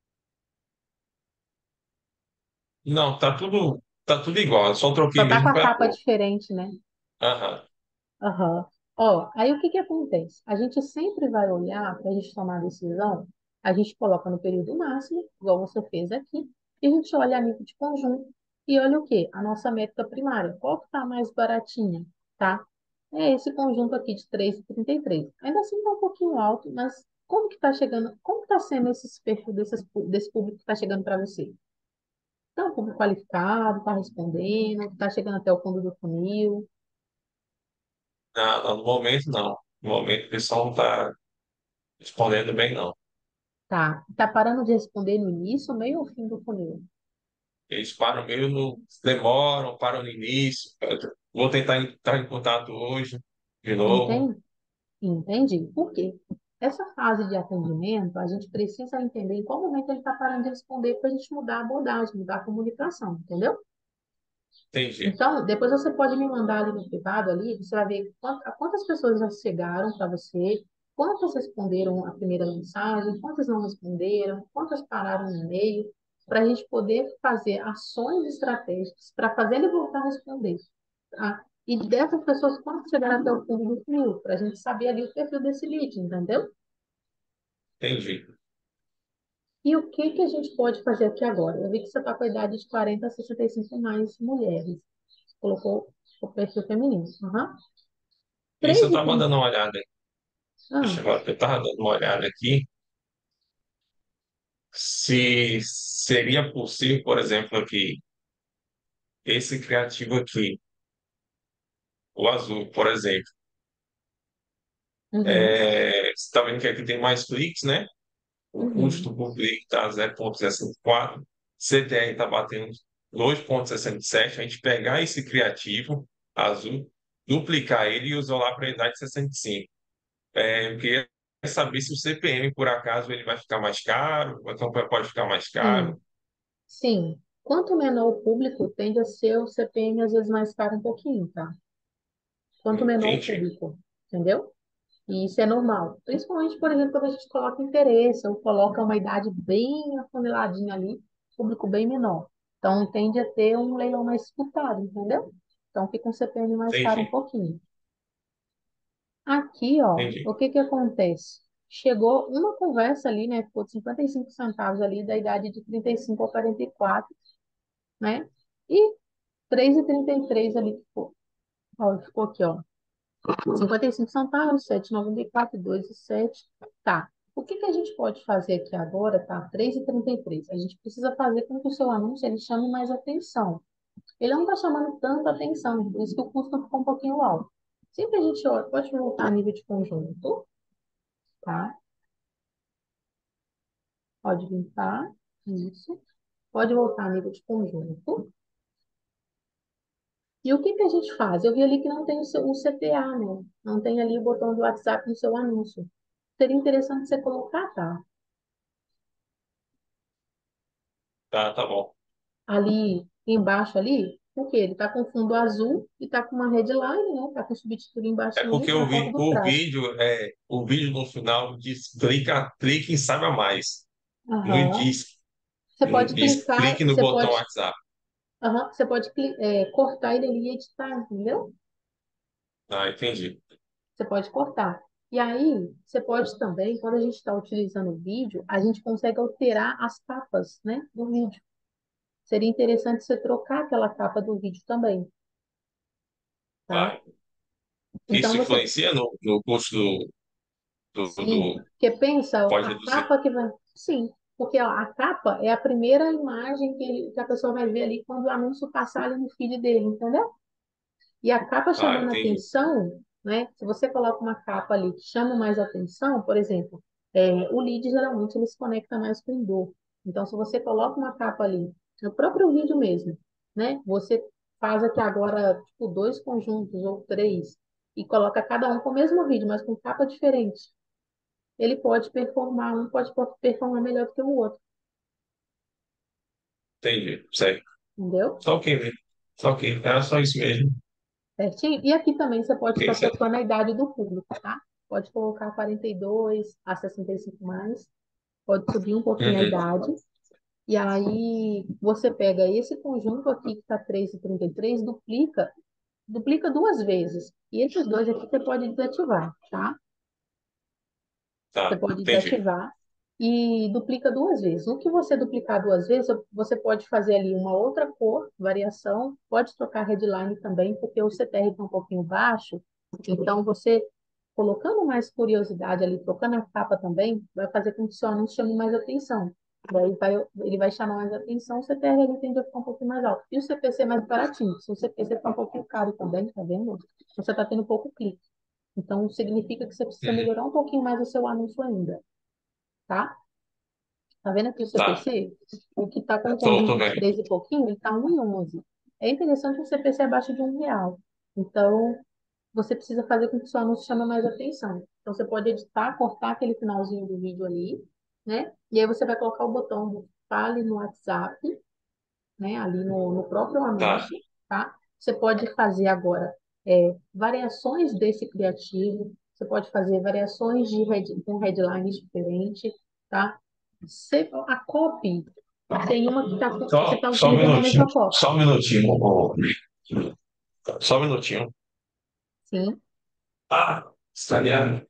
Não, tá tudo igual. Eu só troquei Só tá com mesmo a foi a capa cor. diferente, né? Aham. Aham. Ó, aí o que que acontece? A gente sempre vai olhar, para a gente tomar a decisão, a gente coloca no período máximo, igual você fez aqui, e a gente olha a nível de conjunto e olha o quê? A nossa métrica primária. Qual que tá mais baratinha, tá? É esse conjunto aqui de 3,33. Ainda assim tá um pouquinho alto, mas como que tá chegando, como que tá sendo esse perfil desse público que tá chegando para você? Tá um público qualificado, tá respondendo, tá chegando até o fundo do funil, Não, não, no momento não. No momento o pessoal não tá respondendo bem, não. tá? Tá parando de responder no início, meio ou fim do funil? Eles param meio no. Demoram, param no início. Eu vou tentar entrar em contato hoje, de novo. Entende? Entendi. Por quê? Essa fase de atendimento, a gente precisa entender em qual momento ele está parando de responder para a gente mudar a abordagem, mudar a comunicação, entendeu? Entendi. Então, depois você pode me mandar ali no privado, ali, você vai ver quantas pessoas já chegaram para você, quantas responderam a primeira mensagem, quantas não responderam, quantas pararam no e-mail, para a gente poder fazer ações estratégicas para fazer ele voltar a responder. Tá? E dessas pessoas, quantas chegaram até o fundo do funil, para a gente saber ali o perfil desse lead, entendeu? Entendi. E o que que a gente pode fazer aqui agora? Eu vi que você está com a idade de 40 a 65 mais mulheres. Colocou o perfil feminino. Aham. Isso eu 3 e estava 30. dando uma olhada. Ah, Deixa eu ver, eu estava dando uma olhada aqui. Se seria possível, por exemplo, aqui, esse criativo aqui. o azul, por exemplo. Uhum, Você está vendo que aqui tem mais cliques, né? O uhum, custo por clique está 0,64, CTR está batendo 2,67. A gente pegar esse criativo azul, duplicar ele e usar lá para a idade 65. Eu queria saber se o CPM, por acaso, ele vai ficar mais caro, a campanha pode ficar mais caro. sim, sim. Quanto menor o público, tende a ser o CPM às vezes mais caro um pouquinho, tá? Quanto menor o Entendi, público, entendeu? E isso é normal. Principalmente, por exemplo, quando a gente coloca interesse ou coloca uma idade bem afuniladinha ali, público bem menor. Então, tende a ter um leilão mais disputado, entendeu? Então, fica um CPM mais caro um entendi, pouquinho. Aqui, ó, entendi. o que que acontece? Chegou uma conversa ali, né? Ficou de 55 centavos ali, da idade de 35 a 44, né? E 3,33 ali ficou. Ó, ficou aqui, ó. 55 centavos, 7,94, 2,07. Tá. O que que a gente pode fazer aqui agora, tá? 3,33. A gente precisa fazer com que o seu anúncio ele chame mais atenção. Ele não está chamando tanta atenção, por isso que o custo ficou um pouquinho alto. Sempre a gente olha, pode voltar a nível de conjunto, tá? Pode limpar, isso. Pode voltar a nível de conjunto. E o que que a gente faz? Eu vi ali que não tem o CTA, né? Não tem ali o botão do WhatsApp no seu anúncio. Seria interessante você colocar, tá? Tá, tá bom. Ali embaixo ali, porque ele tá com fundo azul e tá com uma headline, né? Tá com o subtítulo embaixo É porque na foto do prato. o vídeo no final diz clique em saiba mais. Não Aham. diz, Você não pode diz clicar, clique no botão WhatsApp. você pode cortar ele ali e editar, entendeu? Ah, entendi. Você pode cortar. E aí, você pode também, quando a gente está utilizando o vídeo, a gente consegue alterar as capas, né, do vídeo. Seria interessante você trocar aquela capa do vídeo também, tá? Vai. Então Isso você, influencia no custo sim, do. porque pensa, Pode a reduzir. capa que vai, sim, porque ó, a capa é a primeira imagem que a pessoa vai ver ali quando o anúncio passar ali no feed dele, entendeu? E a capa Ah, chamando entendi. atenção, né? Se você coloca uma capa ali que chama mais atenção, por exemplo, o lead geralmente ele se conecta mais com o dor. Então, se você coloca uma capa ali, no próprio vídeo mesmo, né? Você faz aqui agora, tipo, dois conjuntos ou três, e coloca cada um com o mesmo vídeo, mas com capa diferente. Ele pode performar, um pode performar melhor do que o outro, Entendi. Sei. entendeu? Só que, só que era só isso mesmo. Certinho? E aqui também você pode Ok, estar certo. trocando a idade do público, tá? Pode colocar 42 a 65 mais, pode subir um pouquinho a Uhum. idade. E aí você pega esse conjunto aqui que está 3,33, duplica duas vezes. E esses dois aqui você pode desativar, tá? Você Tá, pode entendi. desativar e duplica duas vezes. O que você duplicar duas vezes, você pode fazer ali uma outra cor, variação, pode trocar headline também, porque o CTR está um pouquinho baixo, então você colocando mais curiosidade ali, trocando a capa também, vai fazer com que o seu anúncio chame mais atenção. Daí ele vai chamar mais atenção, o CTR ele tende a ficar um pouquinho mais alto. E o CPC mais baratinho. Se o CPC ficar um pouquinho caro também, tá vendo? Você está tendo pouco clique. Então, significa que você precisa Uhum. melhorar um pouquinho mais o seu anúncio ainda, tá? Tá vendo aqui o Tá. CPC? O que está com um Tô conjunto de vendo. 13 e pouquinho, ele está 1,11. É interessante que o CPC abaixo de R$ 1. Então, você precisa fazer com que o seu anúncio chame mais atenção. Então, você pode editar, cortar aquele finalzinho do vídeo ali, né? E aí você vai colocar o botão do Fale no WhatsApp, né? Ali no próprio Tá. anúncio, tá? Você pode fazer agora variações desse criativo, você pode fazer variações com headlines diferentes, tá? A copy, tem uma que você está Só um utilizando a minutinho. mesma copy, Só um minutinho. Só um minutinho. sim? Ah, estaria.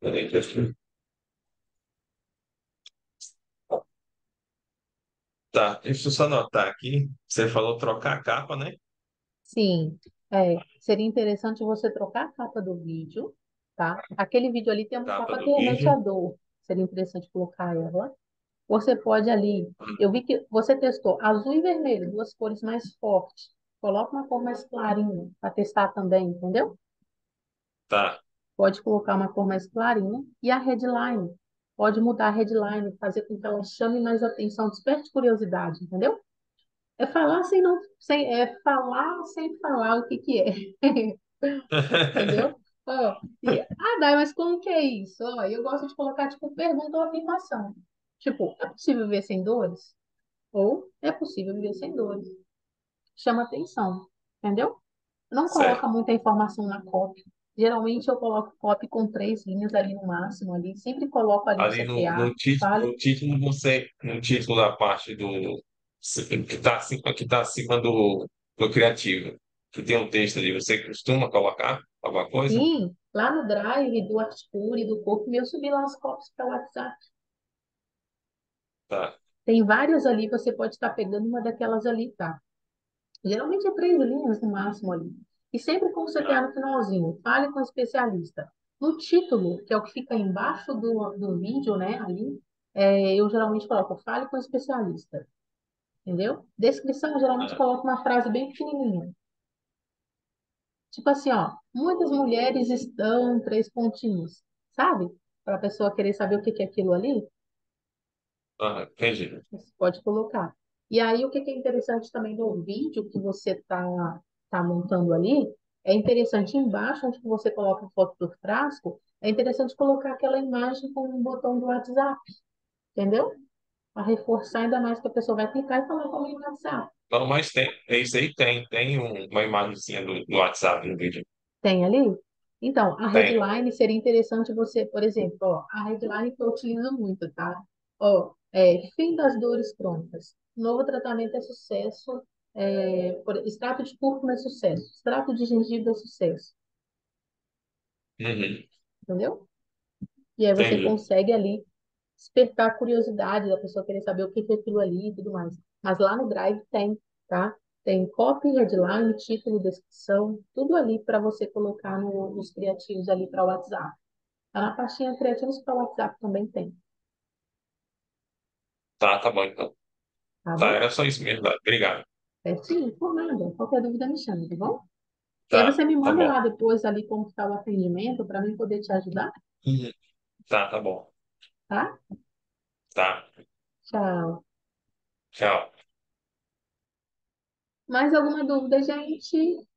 Tá, deixa eu só anotar aqui. Você falou trocar a capa, né? Sim, seria interessante você trocar a capa do vídeo, tá? Aquele vídeo ali tem uma Capa capa do que remete vídeo. à dor, seria interessante colocar ela. Você pode ali, eu vi que você testou azul e vermelho, duas cores mais fortes. Coloca uma cor mais clarinha para testar também, entendeu? Tá. Pode colocar uma cor mais clarinha. E a headline, pode mudar a headline, fazer com que ela chame mais atenção, desperte curiosidade, entendeu? É falar sem não, sem, é falar sem falar o que que é, entendeu? Ó, Dai, mas como que é isso? Ó, eu gosto de colocar, tipo, pergunta ou afirmação. Tipo, é possível viver sem dores? Ou é possível viver sem dores? Chama atenção, entendeu? Não coloca Certo. muita informação na copy. Geralmente eu coloco copy com 3 linhas ali no máximo ali. Sempre coloco ali o Ali CTA, fale. no título você, no título da parte do que está acima do criativo, que tem um texto ali, você costuma colocar alguma coisa? Sim, lá no Drive do Articule, do Corpo, eu subi lá as copies para o WhatsApp. Tá. Tem várias ali, você pode estar pegando uma daquelas ali, tá? Geralmente é 3 linhas no máximo ali. E sempre com o CTA Tá. no finalzinho. Fale com o especialista. No título, que é o que fica embaixo do vídeo, né? Ali, eu geralmente coloco, fale com o especialista. Entendeu? Descrição, eu geralmente Ah, coloco uma frase bem pequenininha. Tipo assim, ó, muitas mulheres estão, 3 pontinhos. Sabe? Para a pessoa querer saber o que que é aquilo ali. entendi. Você pode colocar. E aí, o que que é interessante também no vídeo que você tá montando ali, é interessante embaixo, onde que você coloca a foto do frasco, é interessante colocar aquela imagem com um botão do WhatsApp, entendeu? Para reforçar ainda mais que a pessoa vai clicar e falar comigo no WhatsApp. Não, mas tem, é isso aí tem uma imagenzinha do WhatsApp no vídeo. Tem ali? Então, a Tem. headline seria interessante você, por exemplo, ó, a headline que eu utilizo muito, tá? Ó, fim das dores crônicas. Novo tratamento é sucesso. Extrato de cúrcuma é sucesso. Extrato de gengibre é sucesso. Uhum. Entendeu? E aí você Entendi. consegue ali despertar a curiosidade da pessoa querer saber o que que é aquilo ali e tudo mais. Mas lá no Drive tem, tá? Tem copy, headline, título, descrição, tudo ali para você colocar nos criativos ali para o WhatsApp. Tá na pastinha criativos para o WhatsApp também tem, Tá bom então. tá Tá, bom? era só isso mesmo, tá? Obrigado. Sim, por nada. Qualquer dúvida me chama, tá bom? E aí Tá, você me tá manda bom. lá depois ali como está o atendimento para mim poder te ajudar, Uhum. Tá bom. tá? Tá. Tchau. Tchau. Mais alguma dúvida, gente?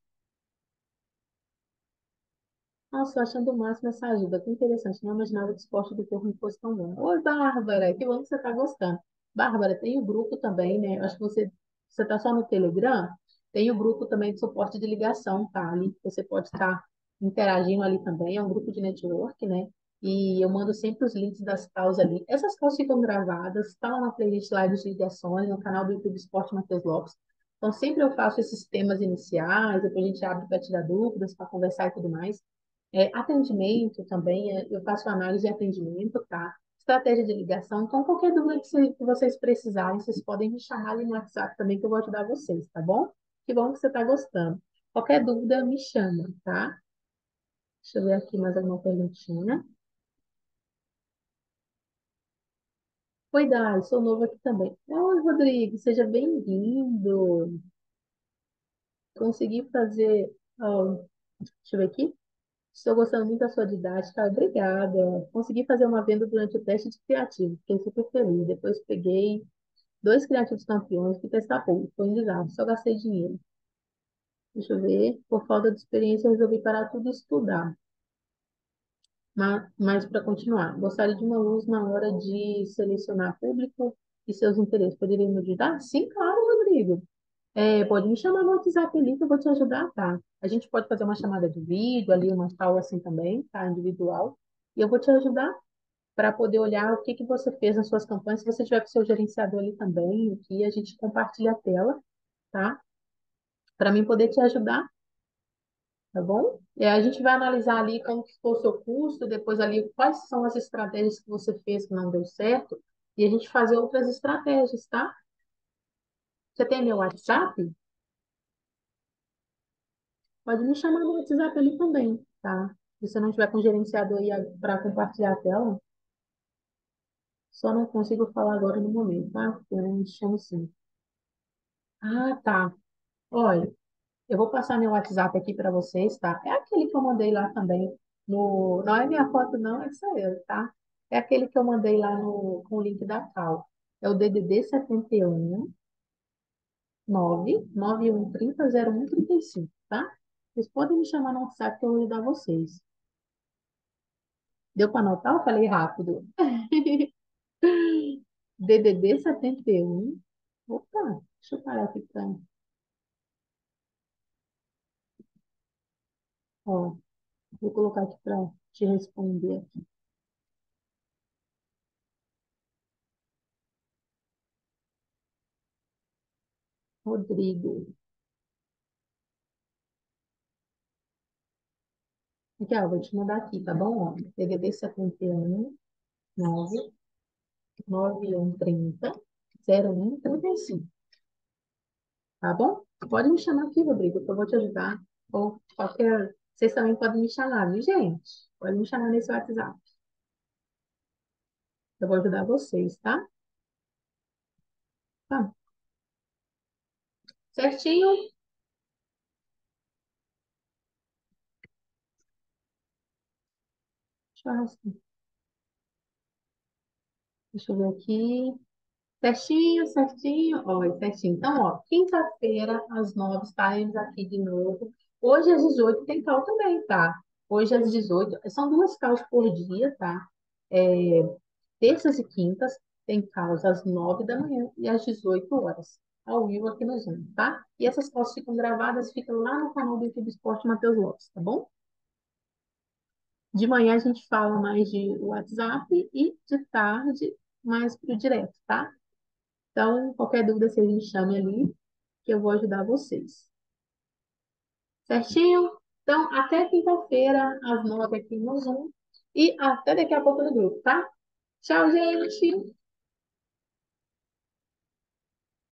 Nossa, eu achando o máximo essa ajuda. Que interessante. Não imaginava que o esporte do corpo fosse tão bom. Oi, Bárbara. Que bom que você está gostando. Bárbara, tem o grupo também, né? Eu acho que você está só no Telegram. Tem o grupo também de suporte de ligação, tá? Ali você pode estar interagindo ali também. É um grupo de network, né? E eu mando sempre os links das calls ali. Essas calls ficam gravadas, tá lá na playlist Lives de Ligações, no canal do YouTube Esporte Matheus Lopes. Então, sempre eu faço esses temas iniciais, depois a gente abre para tirar dúvidas, para conversar e tudo mais. Atendimento também, eu faço análise de atendimento, tá? Estratégia de ligação. Então, qualquer dúvida que vocês precisarem, vocês podem me chamar ali no WhatsApp também, que eu vou ajudar vocês, tá bom? Que bom que você está gostando. Qualquer dúvida, me chama, tá? Deixa eu ver aqui mais alguma perguntinha. Oi, Dai, sou novo aqui também. Oi, Rodrigo, seja bem-vindo. Consegui fazer. Ó, deixa eu ver aqui. Estou gostando muito da sua didática, obrigada. Consegui fazer uma venda durante o teste de criativo, fiquei super feliz. Depois peguei 2 criativos campeões, fui testar público, foi um desastre, só gastei dinheiro. Deixa eu ver, por falta de experiência, resolvi parar tudo e estudar. Mas para continuar, gostaria de uma luz na hora de selecionar público e seus interesses. Poderia me ajudar? Sim, claro, Rodrigo. Pode me chamar no WhatsApp ali que eu vou te ajudar, tá? A gente pode fazer uma chamada de vídeo ali, uma tal assim também, tá? Individual. E eu vou te ajudar para poder olhar o que que você fez nas suas campanhas. Se você tiver com o seu gerenciador ali também, aqui a gente compartilha a tela, tá? Para mim poder te ajudar, tá bom? E aí a gente vai analisar ali como que ficou o seu custo, depois ali quais são as estratégias que você fez que não deu certo, e a gente fazer outras estratégias, tá? Você tem meu WhatsApp? Pode me chamar no WhatsApp ali também, tá? Se você não tiver com o gerenciador aí para compartilhar a tela, só não consigo falar agora no momento, tá? Eu me chamo sim. Ah, tá. Olha. Eu vou passar meu WhatsApp aqui para vocês, tá? É aquele que eu mandei lá também no. Não é minha foto, não, é só eu, tá? É aquele que eu mandei lá no com o link da Cal. É o DDD 71 99130 0135, tá? Vocês podem me chamar no WhatsApp que eu vou ajudar vocês. Deu para anotar? Eu falei rápido. DDD 71. Opa, deixa eu parar aqui para. Ó, vou colocar aqui para te responder aqui. Rodrigo. Aqui, ó, vou te mandar aqui, tá bom? Ó, DDD 71 9 9130 0135, tá bom? Pode me chamar aqui, Rodrigo, que eu vou te ajudar. Ou qualquer. Vocês também podem me chamar, viu, gente? Pode me chamar nesse WhatsApp. Eu vou ajudar vocês, tá? Tá. Certinho? Deixa eu ver aqui. Certinho, certinho. Ó, certinho. Então, ó, quinta-feira, às 9, estaremos aqui de novo. Hoje, às 18, tem call também, tá? Hoje, às 18, são duas calls por dia, tá? É, terças e quintas, tem calls às 9 da manhã e às 18 horas, ao vivo aqui no Zoom, tá? E essas calls ficam gravadas, ficam lá no canal do YouTube Esporte Matheus Lopes, tá bom? De manhã a gente fala mais de WhatsApp e de tarde mais pro direto, tá? Então, qualquer dúvida, vocês me chamem ali, que eu vou ajudar vocês. Certinho? Então, até quinta-feira, às 9 aqui no Zoom. E até daqui a pouco no grupo, tá? Tchau, gente!